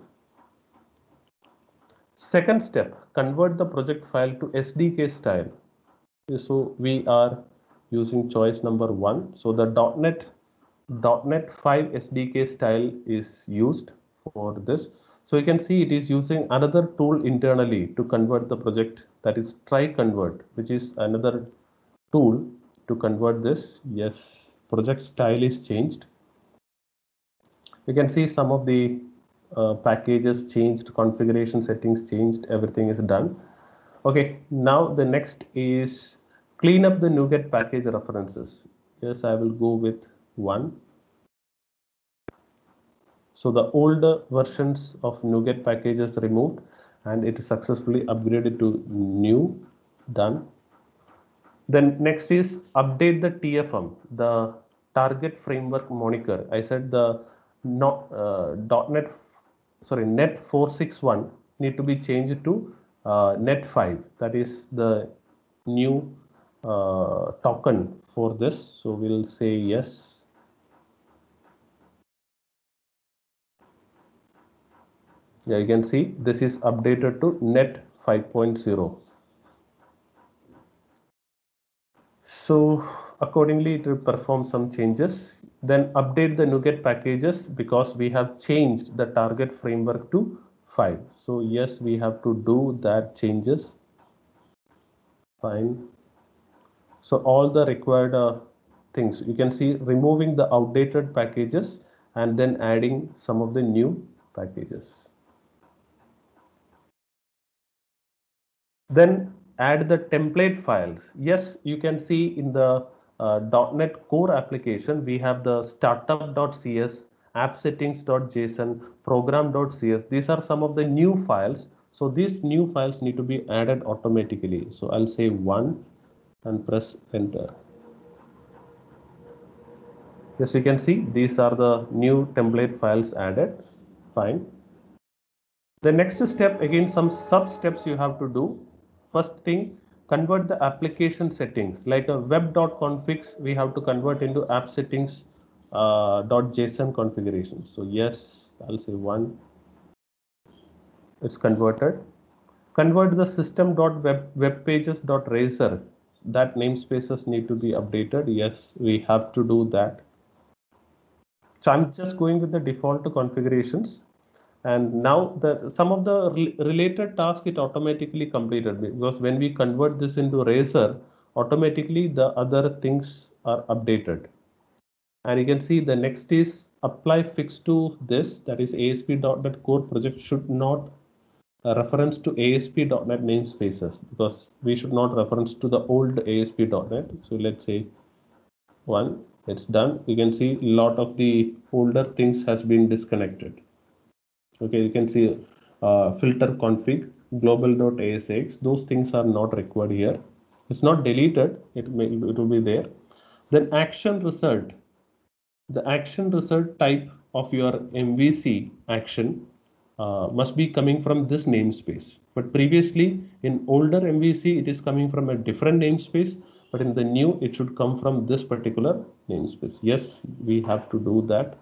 Second step, convert the project file to SDK style. So we are using choice number 1. So the .NET 5 SDK style is used for this. So you can see it is using another tool internally to convert the project, that is try convert, which is another tool to convert this. Yes, project style is changed. You can see some of the packages changed, configuration settings changed, everything is done. Okay, now the next is clean up the NuGet package references. Yes, I will go with 1. So the older versions of NuGet packages removed, and it is successfully upgraded to new. Done. Then next is update the TFM, the target framework moniker. I said the .NET, sorry, net 461 need to be changed to net 5. That is the new token for this. So we'll say yes. Yeah, you can see this is updated to net 5.0. So accordingly, it will perform some changes. Then update the NuGet packages, because we have changed the target framework to 5. So yes, we have to do that changes. Fine. So all the required things, you can see removing the outdated packages and then adding some of the new packages. Then add the template files. Yes, you can see in the .NET Core application, we have the startup.cs, appsettings.json, program.cs. These are some of the new files. So these new files need to be added automatically. So I'll say 1 and press enter. Yes, you can see these are the new template files added. Fine. The next step, again, some sub steps you have to do. First thing, convert the application settings, like a web.configs, we have to convert into app settings .json configuration. So yes, I'll say 1. It's converted. Convert the system.webpages.razor. That namespaces need to be updated. Yes, we have to do that. So I'm just going with the default configurations. And now some of the related tasks it automatically completed, because when we convert this into Razor, automatically the other things are updated. And you can see the next is apply fix to this, that is ASP.NET Core project should not a reference to ASP.NET namespaces, because we should not reference to the old ASP.NET. So let's say 1, it's done. You can see a lot of the older things has been disconnected. Okay, you can see filter config, global.asx, those things are not required here. It's not deleted, it will be there. Then action result, the action result type of your MVC action must be coming from this namespace. But previously in older MVC, it is coming from a different namespace, but in the new, it should come from this particular namespace. Yes, we have to do that.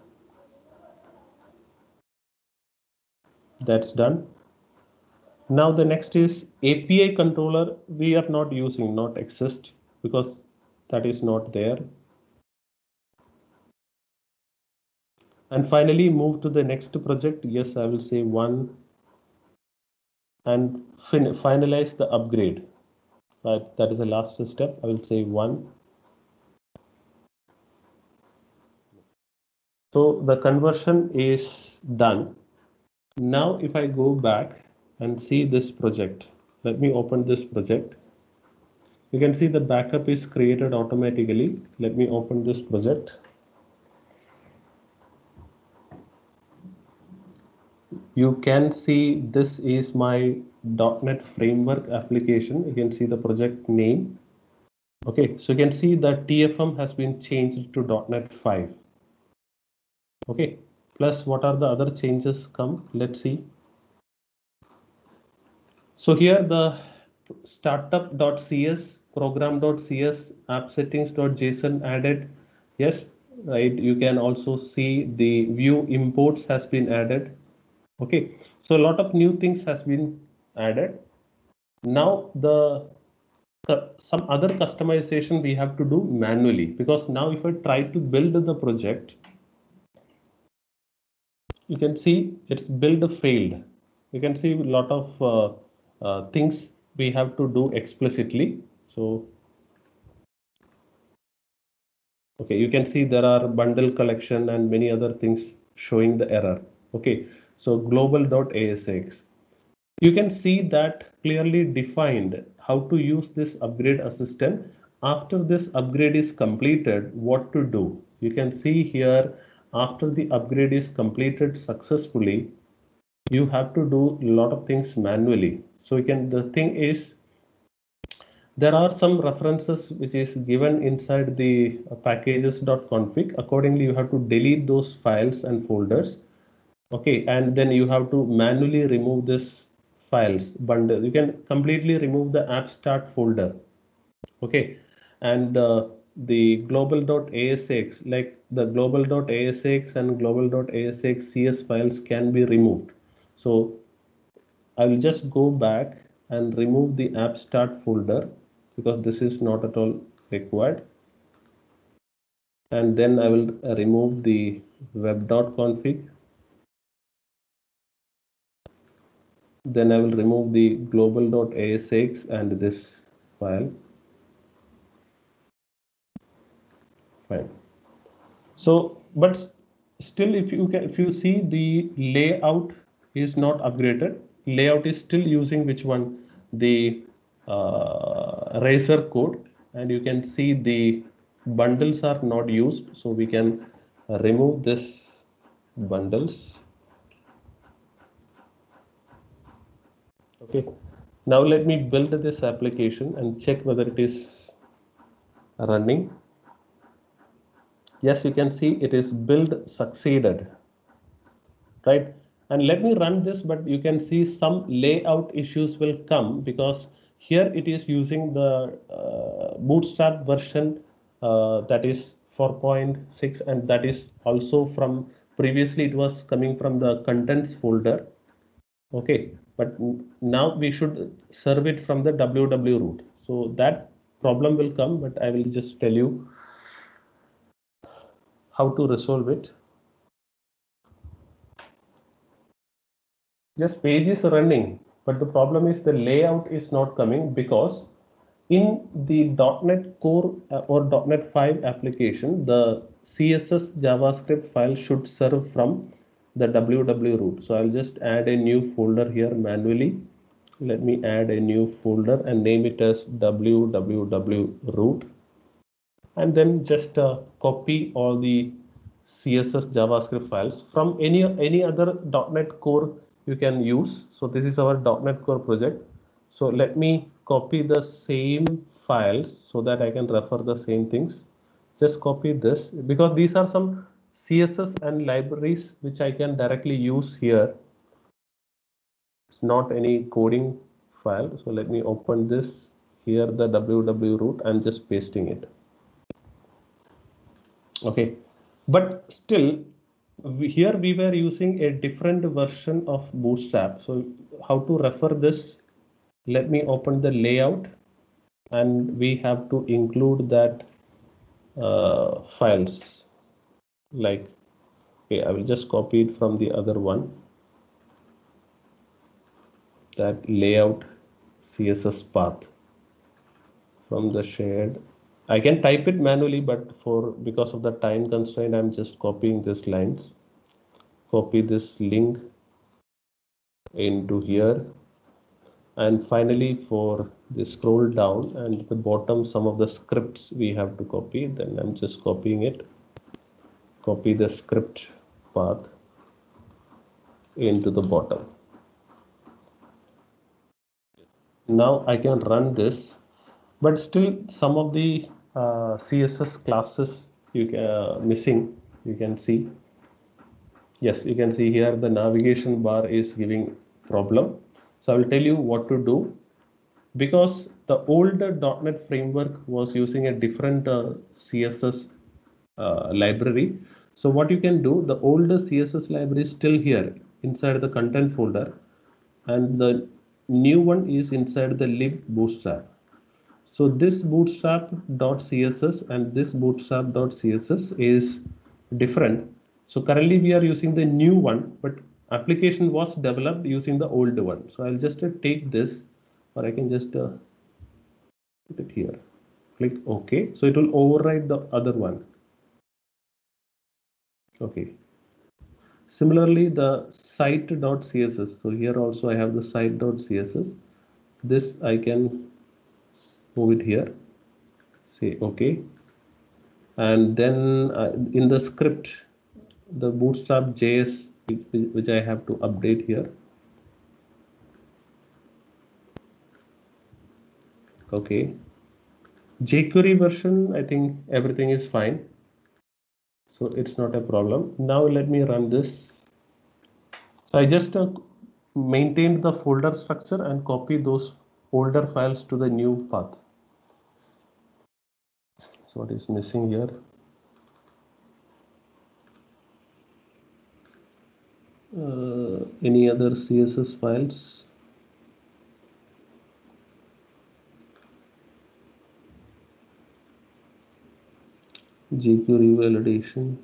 That's done. Now the next is API controller. We are not using, not exist, because that is not there. And finally move to the next project. Yes, I will say 1 and finalize the upgrade. That is the last step. I will say 1. So the conversion is done. Now if I go back and see this project, let me open this project. You can see the backup is created automatically. Let me open this project. You can see this is my .NET Framework application. You can see the project name. Okay, so you can see that TFM has been changed to .NET 5. Okay, plus what are the other changes come? Let's see. So here the startup.cs, program.cs, app settings.json added. Yes, right. You can also see the view imports has been added. Okay, so a lot of new things has been added. Now some other customization we have to do manually, because now if I try to build the project, you can see it's build failed. You can see a lot of things we have to do explicitly. So okay, you can see there are bundle collection and many other things showing the error. Okay, so global.asx. You can see that clearly defined how to use this upgrade assistant. After this upgrade is completed, what to do. You can see here, after the upgrade is completed successfully, you have to do a lot of things manually. So the thing is, there are some references which is given inside the packages.config. Accordingly, you have to delete those files and folders. Okay, and then you have to manually remove this files bundle. You can completely remove the app start folder. Okay, and the global.asx, like the global.asx and global.asx CS files can be removed. So I will just go back and remove the app start folder, because this is not at all required. And then I will remove the web.config. Then I will remove the global.asx and this file. Fine. So, but still, if you see, the layout is not upgraded. Layout is still using which one? The Razor code, and you can see the bundles are not used. So we can remove this bundles. Okay, now let me build this application and check whether it is running. Yes, you can see it is build succeeded, right? And let me run this, but you can see some layout issues will come, because here it is using the Bootstrap version that is 4.6, and that is also from previously it was coming from the contents folder. Okay, but now we should serve it from the www root. So that problem will come, but I will just tell you how to resolve it. Just page is running, but the problem is the layout is not coming, because in the .NET Core or .NET 5 application, the CSS JavaScript file should serve from the www root. So I'll just add a new folder here manually. Let me add a new folder and name it as www root, and then just copy all the CSS JavaScript files from any other .NET Core you can use. So this is our .NET Core project. So let me copy the same files so that I can refer the same things. Just copy this because these are some CSS and libraries which I can directly use here. It's not any coding file. So let me open this here, the www root. I'm just pasting it. Okay, but still here we were using a different version of Bootstrap. So how to refer this? Let me open the layout, and we have to include that files. Like, okay, I will just copy it from the other one. That layout CSS path from the shared. I can type it manually, but because of the time constraint, I'm just copying these lines. Copy this link into here, and finally for the scroll down and at the bottom some of the scripts we have to copy. Then I'm just copying it. Copy the script path into the bottom. Now I can run this, but still some of the CSS classes you can missing. You can see. Yes, you can see here the navigation bar is giving problem. So I will tell you what to do, because the older .NET framework was using a different CSS library. So what you can do, the older CSS library is still here inside the content folder, and the new one is inside the lib bootstrap. So this bootstrap.css and this bootstrap.css is different. So currently we are using the new one, but application was developed using the old one. So I'll just take this, or I can just put it here. Click OK. So it will override the other one. Okay. Similarly, the site.css. So here also I have the site.css. This I can move it here. Say OK. And then in the script, the bootstrap JS, which I have to update here. Okay. jQuery version, I think everything is fine. So it's not a problem. Now let me run this. So I just maintained the folder structure and copy those older files to the new path. So what is missing here? Any other CSS files? jQuery validation.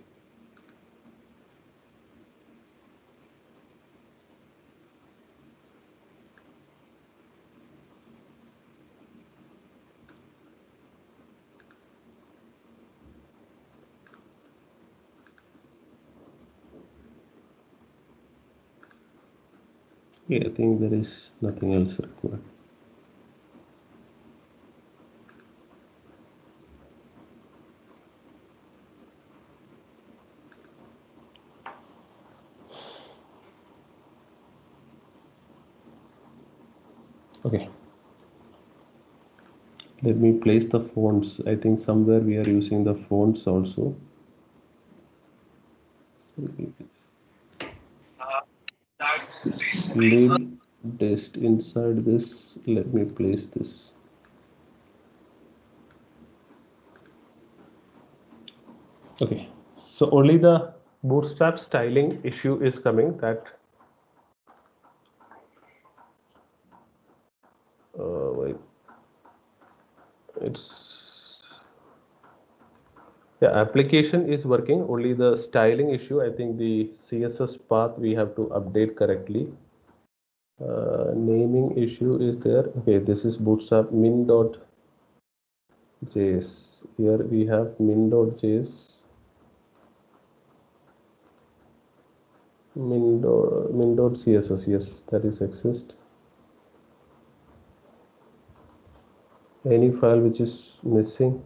Yeah, I think there is nothing else required. Okay. Let me place the fonts. I think somewhere we are using the fonts also. Lib dist inside this. Let me place this. Okay. So only the bootstrap styling issue is coming. That wait. It's the application is working, only the styling issue. I think the CSS path we have to update correctly. Naming issue is there. Okay, this is bootstrap min.js. Here we have min.js. min.css, yes, that is exist. Any file which is missing?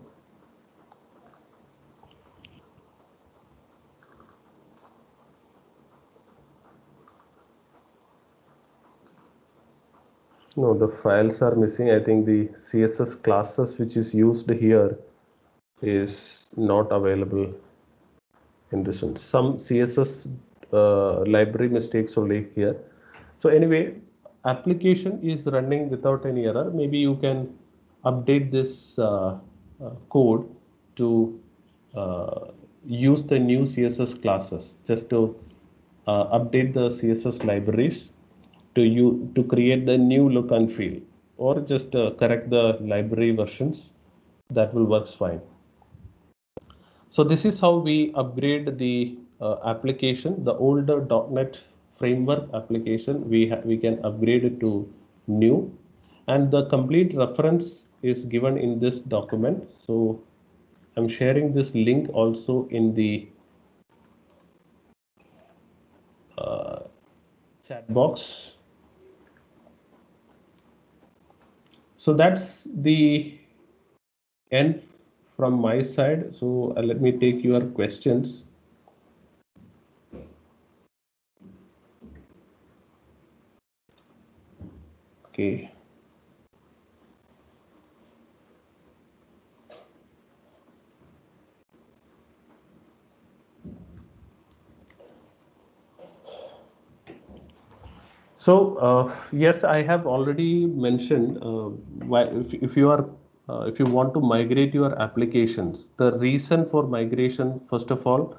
No, the files are missing. I think the CSS classes which is used here is not available in this one. Some CSS library mistakes only here. So anyway, application is running without any error. Maybe you can update this code to use the new CSS classes, just to update the CSS libraries to create the new look and feel, or just correct the library versions. That will works fine. So this is how we upgrade the application. The older .NET framework application, we can upgrade it to new, and the complete reference is given in this document. So I'm sharing this link also in the chat box. So that's the end from my side. So let me take your questions. Okay. So yes, I have already mentioned why if you are if you want to migrate your applications, the reason for migration, first of all,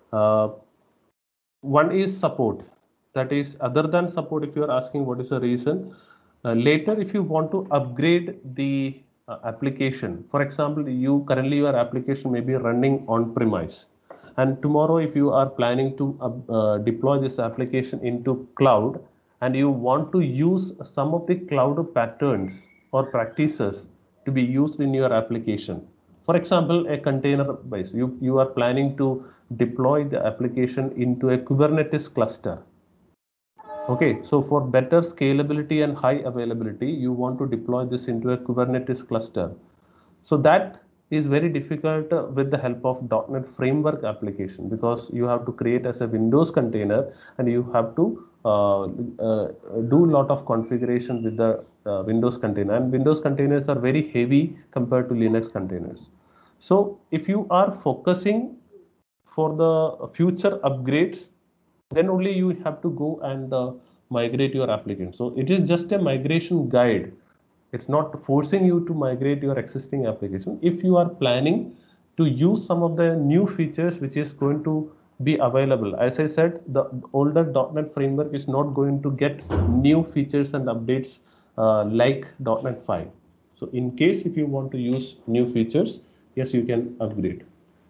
one is support. That is, other than support, if you are asking what is the reason, later if you want to upgrade the application, for example, you currently your application may be running on premise, and tomorrow if you are planning to deploy this application into cloud, and you want to use some of the cloud patterns or practices to be used in your application. For example, a container base, you are planning to deploy the application into a Kubernetes cluster. Okay, so for better scalability and high availability, you want to deploy this into a Kubernetes cluster. So that is very difficult with the help of .NET Framework application, because you have to create as a Windows container, and you have to do a lot of configuration with the Windows container, and Windows containers are very heavy compared to Linux containers. So if you are focusing for the future upgrades, then only you have to go and migrate your application. So it is just a migration guide. It's not forcing you to migrate your existing application. If you are planning to use some of the new features which is going to be available, as I said, the older .NET framework is not going to get new features and updates like .NET 5. So in case if you want to use new features, yes, you can upgrade.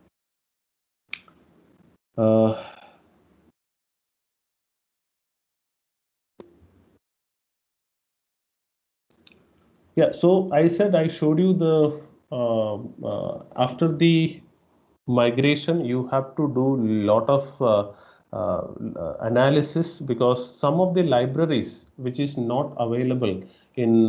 Yeah, so I said I showed you the after the migration, you have to do a lot of analysis, because some of the libraries which is not available in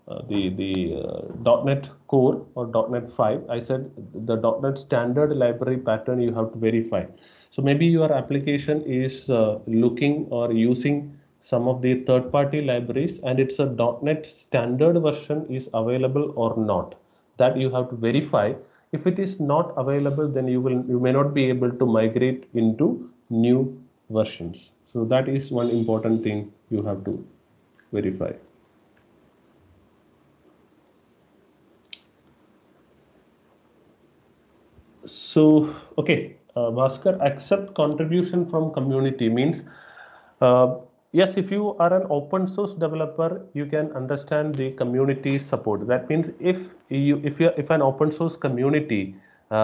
the .NET Core or .NET 5, I said the .NET standard library pattern you have to verify. So maybe your application is looking or using some of the third-party libraries, and it's a .NET standard version is available or not. That you have to verify. If it is not available, then you may not be able to migrate into new versions. So that is one important thing you have to verify. So okay, Bhaskar, accept contribution from community means yes, if you are an open source developer, you can understand the community support. That means if an open source community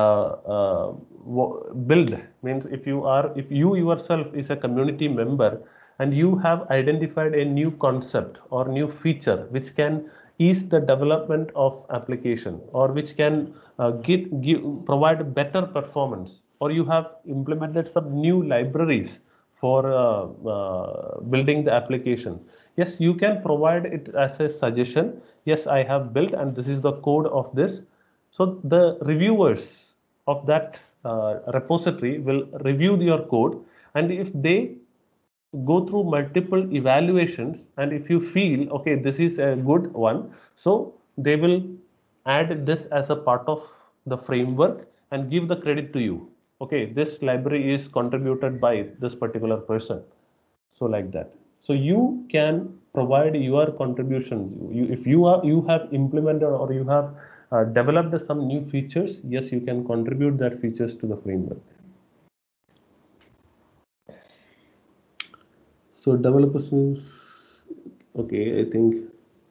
build, means if you yourself is a community member, and you have identified a new concept or new feature which can ease the development of application, or which can provide better performance, or you have implemented some new libraries for building the application. Yes, you can provide it as a suggestion. Yes, I have built and this is the code of this. So the reviewers of that repository will review your code, and if they go through multiple evaluations and if you feel okay this is a good one, so they will add this as a part of the framework and give the credit to you. Okay, this library is contributed by this particular person. So like that. So you can provide your contributions. If you have implemented or you have developed some new features, yes, you can contribute that features to the framework. So developers, okay, I think.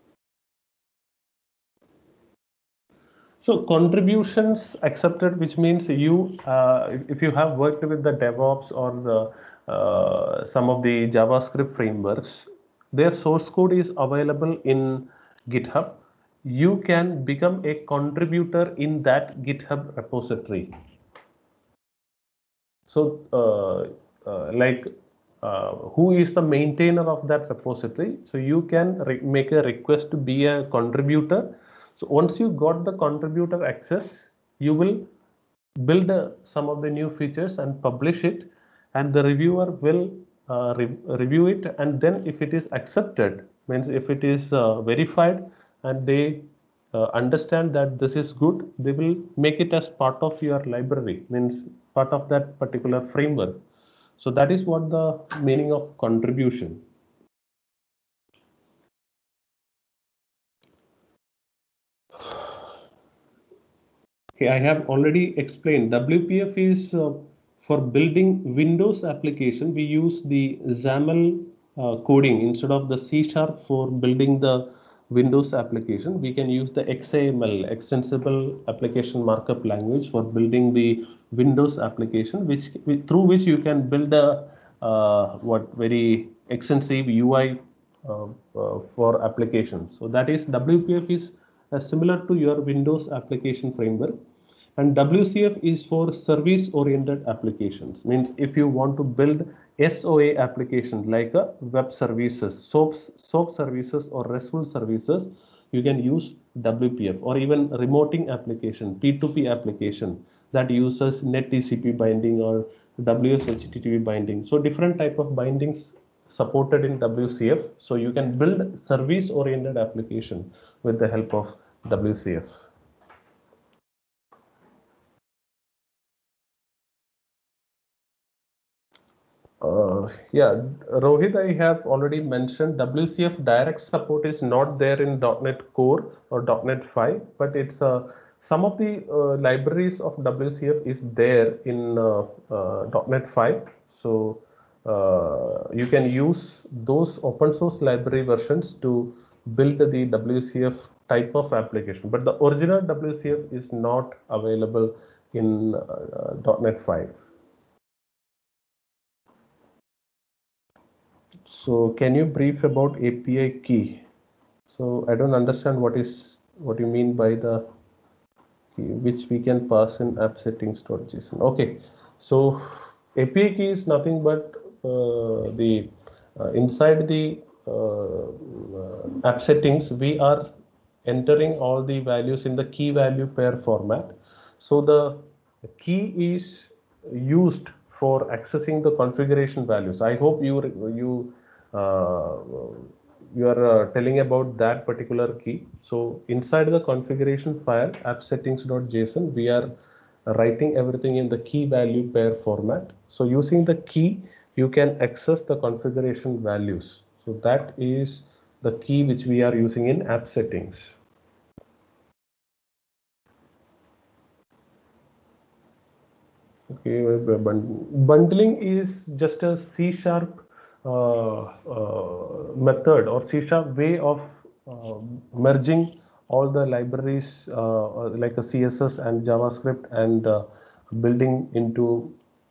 So contributions accepted, which means you, if you have worked with the DevOps or the, some of the JavaScript frameworks, their source code is available in GitHub. You can become a contributor in that GitHub repository. So who is the maintainer of that repository? So you can make a request to be a contributor. So once you got the contributor access, you will build some of the new features and publish it, and the reviewer will review it, and then if it is accepted, means if it is verified and they understand that this is good, they will make it as part of your library, means part of that particular framework. So that is what the meaning of contribution. Okay, I have already explained. WPF is for building Windows application. We use the XAML coding instead of the C# for building the Windows application. We can use the XAML, Extensible Application Markup Language, for building the Windows application, through which you can build a very extensive UI for applications. So that is WPF is similar to your Windows application framework, and WCF is for service oriented applications. Means if you want to build SOA application like a web services, SOAP services or RESTful services, you can use WPF, or even remoting application, P2P application that uses NetTCP binding or WSHTTP binding. So different type of bindings supported in WCF. So you can build service oriented application with the help of WCF. Yeah, Rohit, I have already mentioned WCF direct support is not there in .NET Core or .NET 5, but it's some of the libraries of WCF is there in .NET 5. So you can use those open source library versions to build the WCF type of application, but the original WCF is not available in .NET 5. So can you brief about API key? So I don't understand what you mean by the key, which we can pass in app settings.json. Okay, so API key is nothing but the inside the app settings, we are entering all the values in the key value pair format. So the key is used for accessing the configuration values. I hope you are telling about that particular key. So inside the configuration file app settings.json, we are writing everything in the key value pair format. So using the key, you can access the configuration values. So that is the key which we are using in app settings. Okay, bundling is just a C# method or C# way of merging all the libraries like a CSS and JavaScript and building into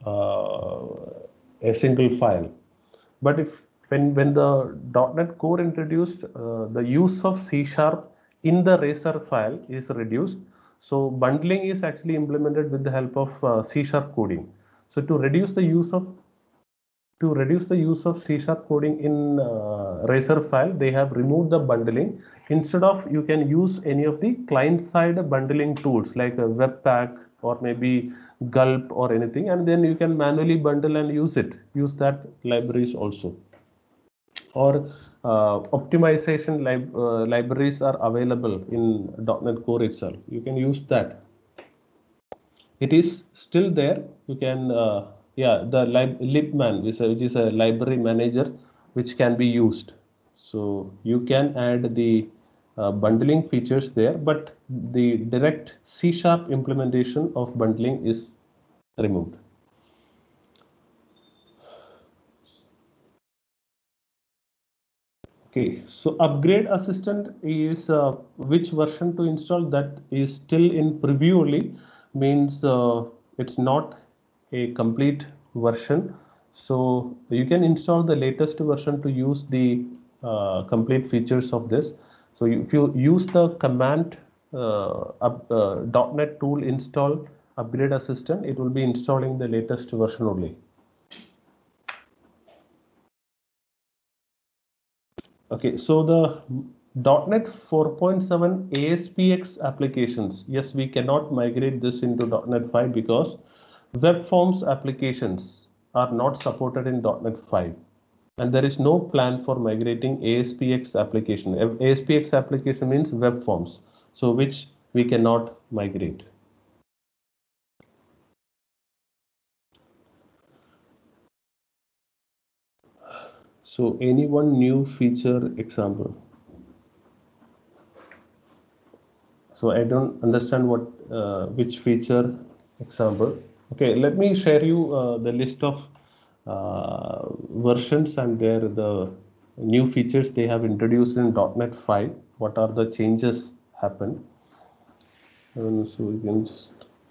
a single file. But when the .NET Core introduced, the use of C# in the Razor file is reduced. So bundling is actually implemented with the help of C# coding. So to reduce the use of to reduce the use of C# coding in Razor file, they have removed the bundling. Instead of, you can use any of the client-side bundling tools like Webpack or maybe Gulp or anything, and then you can manually bundle and use it. Use that libraries also. Or optimization libraries are available in .NET Core itself. You can use that. It is still there. You can, the libman, which is a library manager, which can be used. So you can add the bundling features there, but the direct C# implementation of bundling is removed. Okay, so upgrade assistant is which version to install? That is still in preview only, means it's not a complete version. So you can install the latest version to use the complete features of this. So if you use the command .NET tool install upgrade assistant, it will be installing the latest version only. Okay, so the .NET 4.7 ASPX applications, yes, we cannot migrate this into .NET 5 because web forms applications are not supported in .NET 5, and there is no plan for migrating ASPX application. ASPX application means web forms, so which we cannot migrate. So any one new feature example? So I don't understand what which feature example. Okay, let me share you the list of versions and the new features they have introduced in .NET 5. What are the changes happened? And so we can just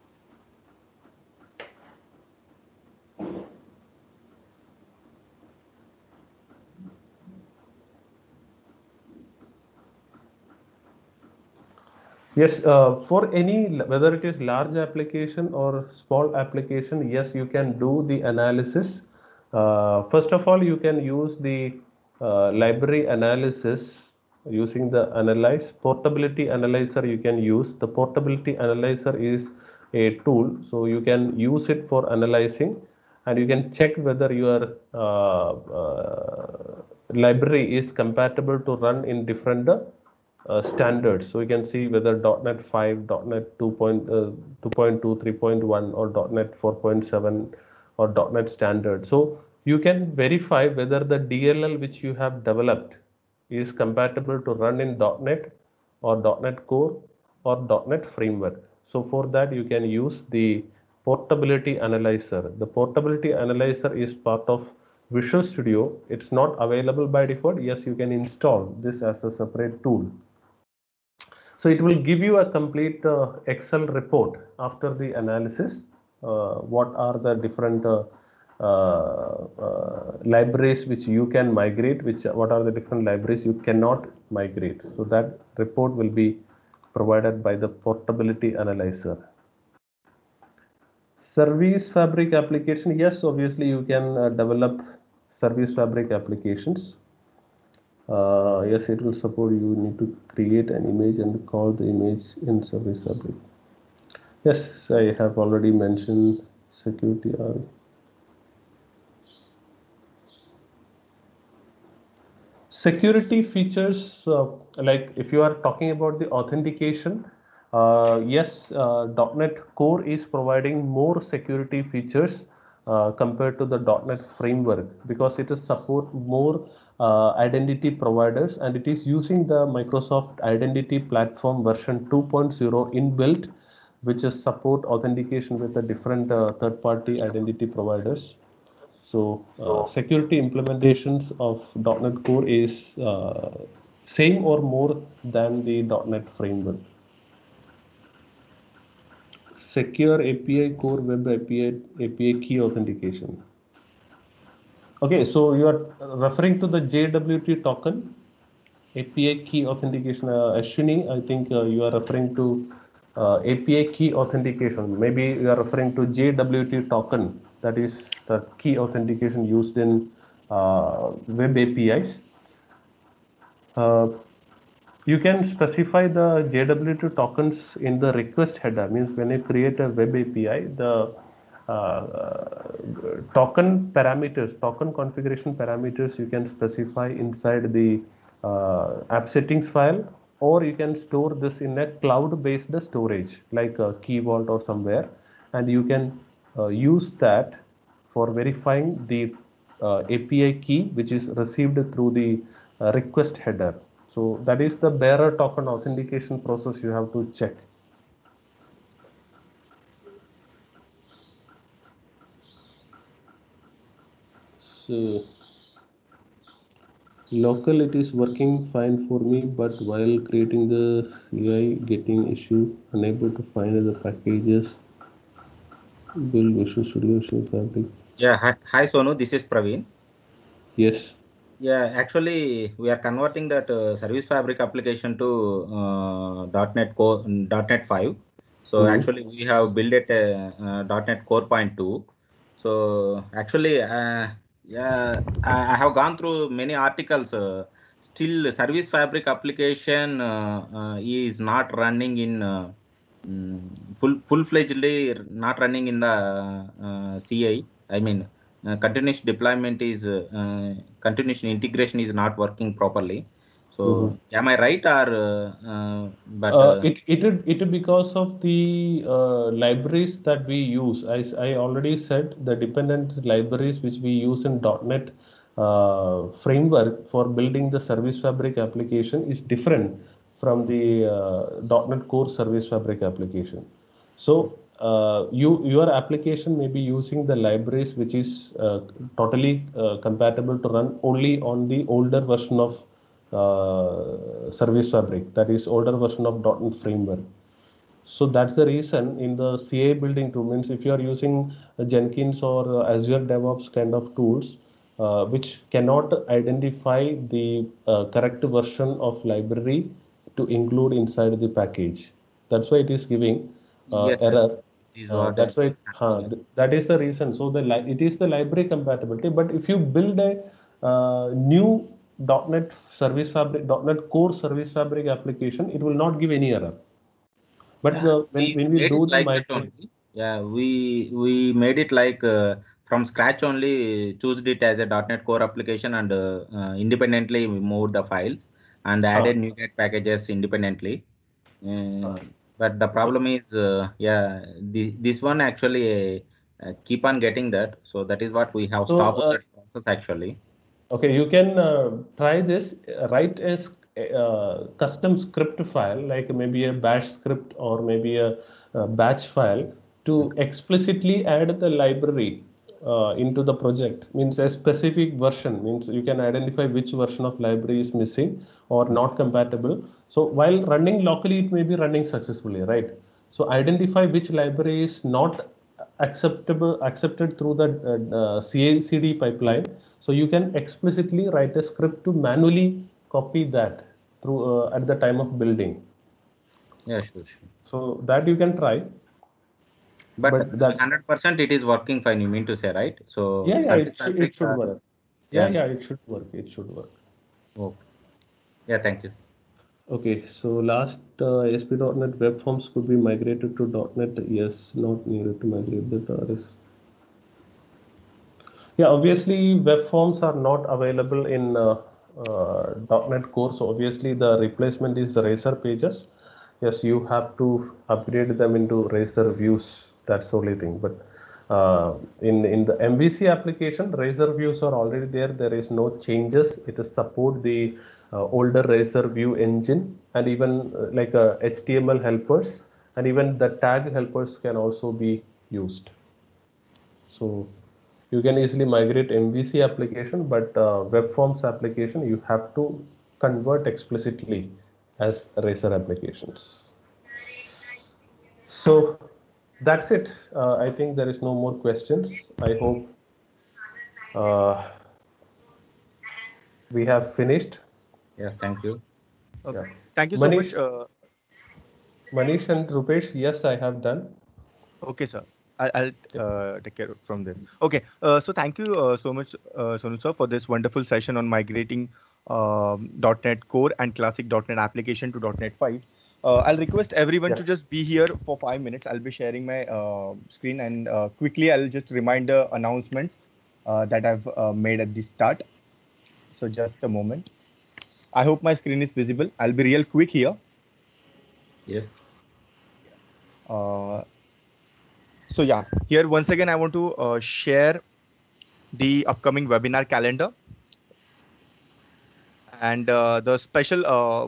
yes, for any, whether it is large application or small application, yes, you can do the analysis. First of all, you can use the library analysis using the analyze portability analyzer. You can use the portability analyzer is a tool, so you can use it for analyzing, and you can check whether your library is compatible to run in different standards. So you can see whether .NET 5, .NET 2.2, 3.1 or .NET 4.7 or .NET standard. So you can verify whether the DLL which you have developed is compatible to run in .NET or .NET Core or .NET Framework. So for that you can use the portability analyzer. The portability analyzer is part of Visual Studio. It's not available by default. Yes, you can install this as a separate tool. So it will give you a complete Excel report after the analysis. What are the different libraries which you can migrate, what are the different libraries you cannot migrate. So that report will be provided by the portability analyzer. Service Fabric application, yes, obviously you can develop Service Fabric applications. Yes, it will support. You need to create an image and call the image in Service Fabric. Yes, I have already mentioned security. Security features, like if you are talking about the authentication, yes, .NET Core is providing more security features compared to the .NET Framework because it is support more identity providers, and it is using the Microsoft Identity Platform version 2.0 inbuilt, which is support authentication with the different third-party identity providers. So security implementations of .NET Core is same or more than the .NET Framework. Secure API Core Web API key authentication. Okay, so you are referring to the JWT token API key authentication. Ashwini, I think you are referring to API key authentication. Maybe you are referring to JWT token That is the key authentication used in web APIs. You can specify the JWT tokens in the request header. Means when you create a web API, the token parameters, token configuration parameters, you can specify inside the app settings file, or you can store this in a cloud-based storage like Key Vault or somewhere, and you can use that for verifying the API key which is received through the request header. So that is the bearer token authentication process you have to check. So local it is working fine for me, but while creating the CI getting issue, unable to find the packages, build Visual Studio Fabric. Yeah, hi Sonu, this is Praveen. Yes. Yeah, actually we are converting that Service Fabric application to .NET Core, .NET 5. So actually we have built it .NET Core .2. So actually, yeah, I have gone through many articles. Still, Service Fabric application is not running in full-fledgedly, not running in the CI. I mean, continuous deployment is continuous integration is not working properly. So am I right, or it because of the libraries that we use. I already said the dependent libraries which we use in .NET framework for building the Service Fabric application is different from the .NET Core Service Fabric application. So your application may be using the libraries which is totally compatible to run only on the older version of Service Fabric, that is older version of .NET Framework. So that's the reason in the CA building tool, means if you are using Jenkins or Azure DevOps kind of tools, which cannot identify the correct version of library to include inside the package. That's why it is giving error. That's why that is the reason. So it is the library compatibility. But if you build a new .NET Service Fabric, .NET Core Service Fabric application, it will not give any error. But when we do the migration, yeah, we made it like from scratch only, choose it as a .NET Core application, and independently we moved the files and added NuGet packages independently. But the problem is, yeah, this one actually keep on getting that. So that is what we have stopped that process actually. Okay, you can try this. Write a custom script file, like maybe a bash script or maybe a batch file, to explicitly add the library into the project. Means a specific version, means you can identify which version of library is missing or not compatible. So while running locally, it may be running successfully, right? So identify which library is not accepted through the CI/CD pipeline. So you can explicitly write a script to manually copy that through at the time of building. Yeah, sure. So that you can try. But that 100% it is working fine, you mean to say, right? So yeah, it should work. Yeah, it should work. It should work. Okay. Yeah, thank you. Okay, so last ASP.NET web forms could be migrated to .NET. Yes, not needed to migrate the TARS. Yeah, obviously web forms are not available in .NET Core. So obviously the replacement is the Razor pages. Yes, you have to upgrade them into Razor views. That's the only thing. But in the MVC application, Razor views are already there. There is no changes. It is support the older Razor view engine, and even like HTML helpers, and even the tag helpers can also be used. So you can easily migrate MVC application, but web forms application you have to convert explicitly as Razor applications. So that's it. I think there is no more questions. I hope we have finished. Yeah, thank you. Okay. Yeah. Thank you so much. Manish and Rupesh, yes, I have done. Okay, sir. I'll take care from this. Okay. So thank you so much, Sonu sir, for this wonderful session on migrating .NET Core and classic .NET application to .NET 5. I'll request everyone to just be here for 5 minutes. I'll be sharing my screen, and quickly I'll just remind the announcements that I've made at the start. So just a moment. I hope my screen is visible. I'll be real quick here. Yes. So yeah, here once again, I want to share the upcoming webinar calendar and the special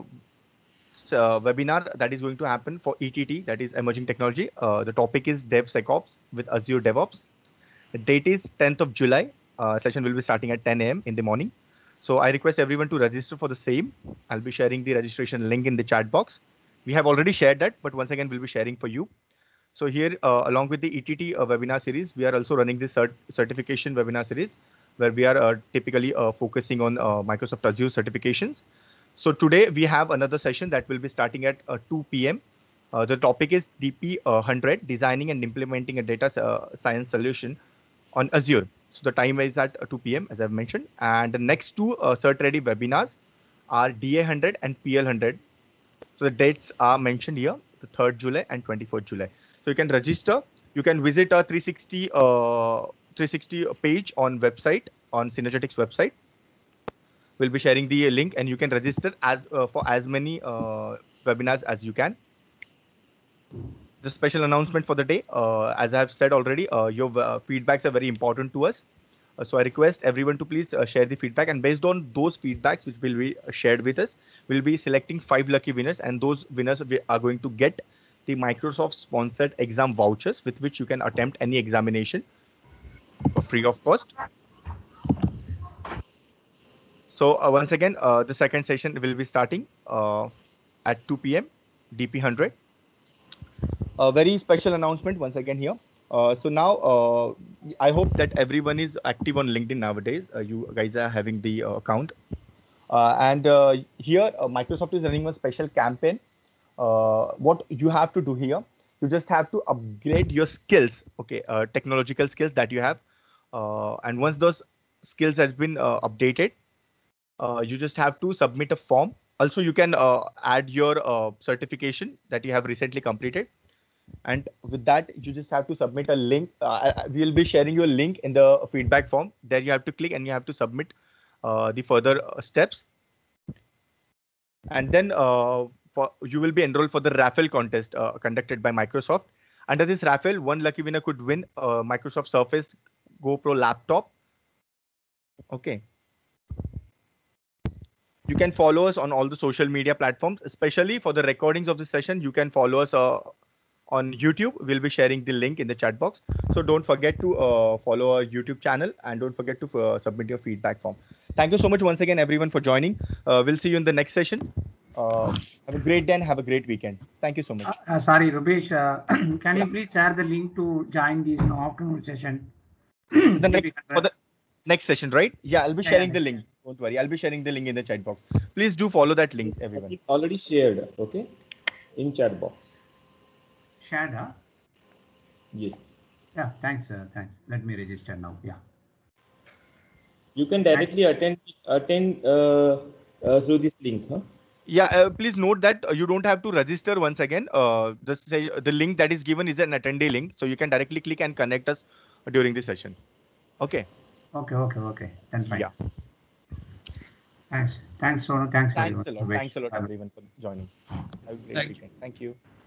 webinar that is going to happen for ETT, that is Emerging Technology. The topic is DevSecOps with Azure DevOps. The date is 10th of July. Session will be starting at 10 a.m. in the morning. So I request everyone to register for the same. I'll be sharing the registration link in the chat box. We have already shared that, but once again, we'll be sharing for you. So here, along with the ETT webinar series, we are also running this certification webinar series, where we are typically focusing on Microsoft Azure certifications. So today we have another session that will be starting at 2 p.m. The topic is DP100, Designing and Implementing a Data Science Solution on Azure. So the time is at 2 p.m. as I've mentioned. And the next two cert-ready webinars are DA100 and PL100. So the dates are mentioned here, the 3rd July and 24th July. So you can register. You can visit our 360 page on website, on Synergetics website. We'll be sharing the link, and you can register as for as many webinars as you can. The special announcement for the day, as I have said already, your feedbacks are very important to us. So I request everyone to please share the feedback, and based on those feedbacks which will be shared with us, we'll be selecting 5 lucky winners, and those winners are going to get the Microsoft sponsored exam vouchers with which you can attempt any examination free of cost. So once again, the second session will be starting at 2 p.m. DP100. A very special announcement once again here. So now I hope that everyone is active on LinkedIn nowadays. You guys are having the account. And here Microsoft is running a special campaign. What you have to do here, you just have to upgrade your skills, okay, technological skills that you have. And once those skills has been updated, you just have to submit a form. Also, you can add your certification that you have recently completed. And with that, you just have to submit a link. We'll be sharing you a link in the feedback form. There you have to click and you have to submit the further steps. And then you will be enrolled for the raffle contest conducted by Microsoft. Under this raffle, one lucky winner could win a Microsoft Surface GoPro laptop. Okay. You can follow us on all the social media platforms, especially for the recordings of the session. You can follow us on YouTube. We'll be sharing the link in the chat box. So don't forget to follow our YouTube channel, and don't forget to submit your feedback form. Thank you so much once again, everyone, for joining. We'll see you in the next session. Have a great day and have a great weekend. Thank you so much. Sorry, Rupesh, can you please share the link to join this afternoon session? For the next session, right? Yeah, I'll be sharing the link. Don't worry. I'll be sharing the link in the chat box. Please do follow that link, everyone. Already shared, okay, in chat box. Shared, huh? Yes. Yeah, thanks. Thanks. Let me register now. Yeah. You can directly attend through this link, huh? Yeah, please note that you don't have to register once again. The link that is given is an attendee link, so you can directly click and connect us during the session. Okay. Okay. Then fine. Yeah. Thanks, Sonu. Thanks, everyone. Thanks a lot, everyone, for joining. Have a great weekend. Thank you.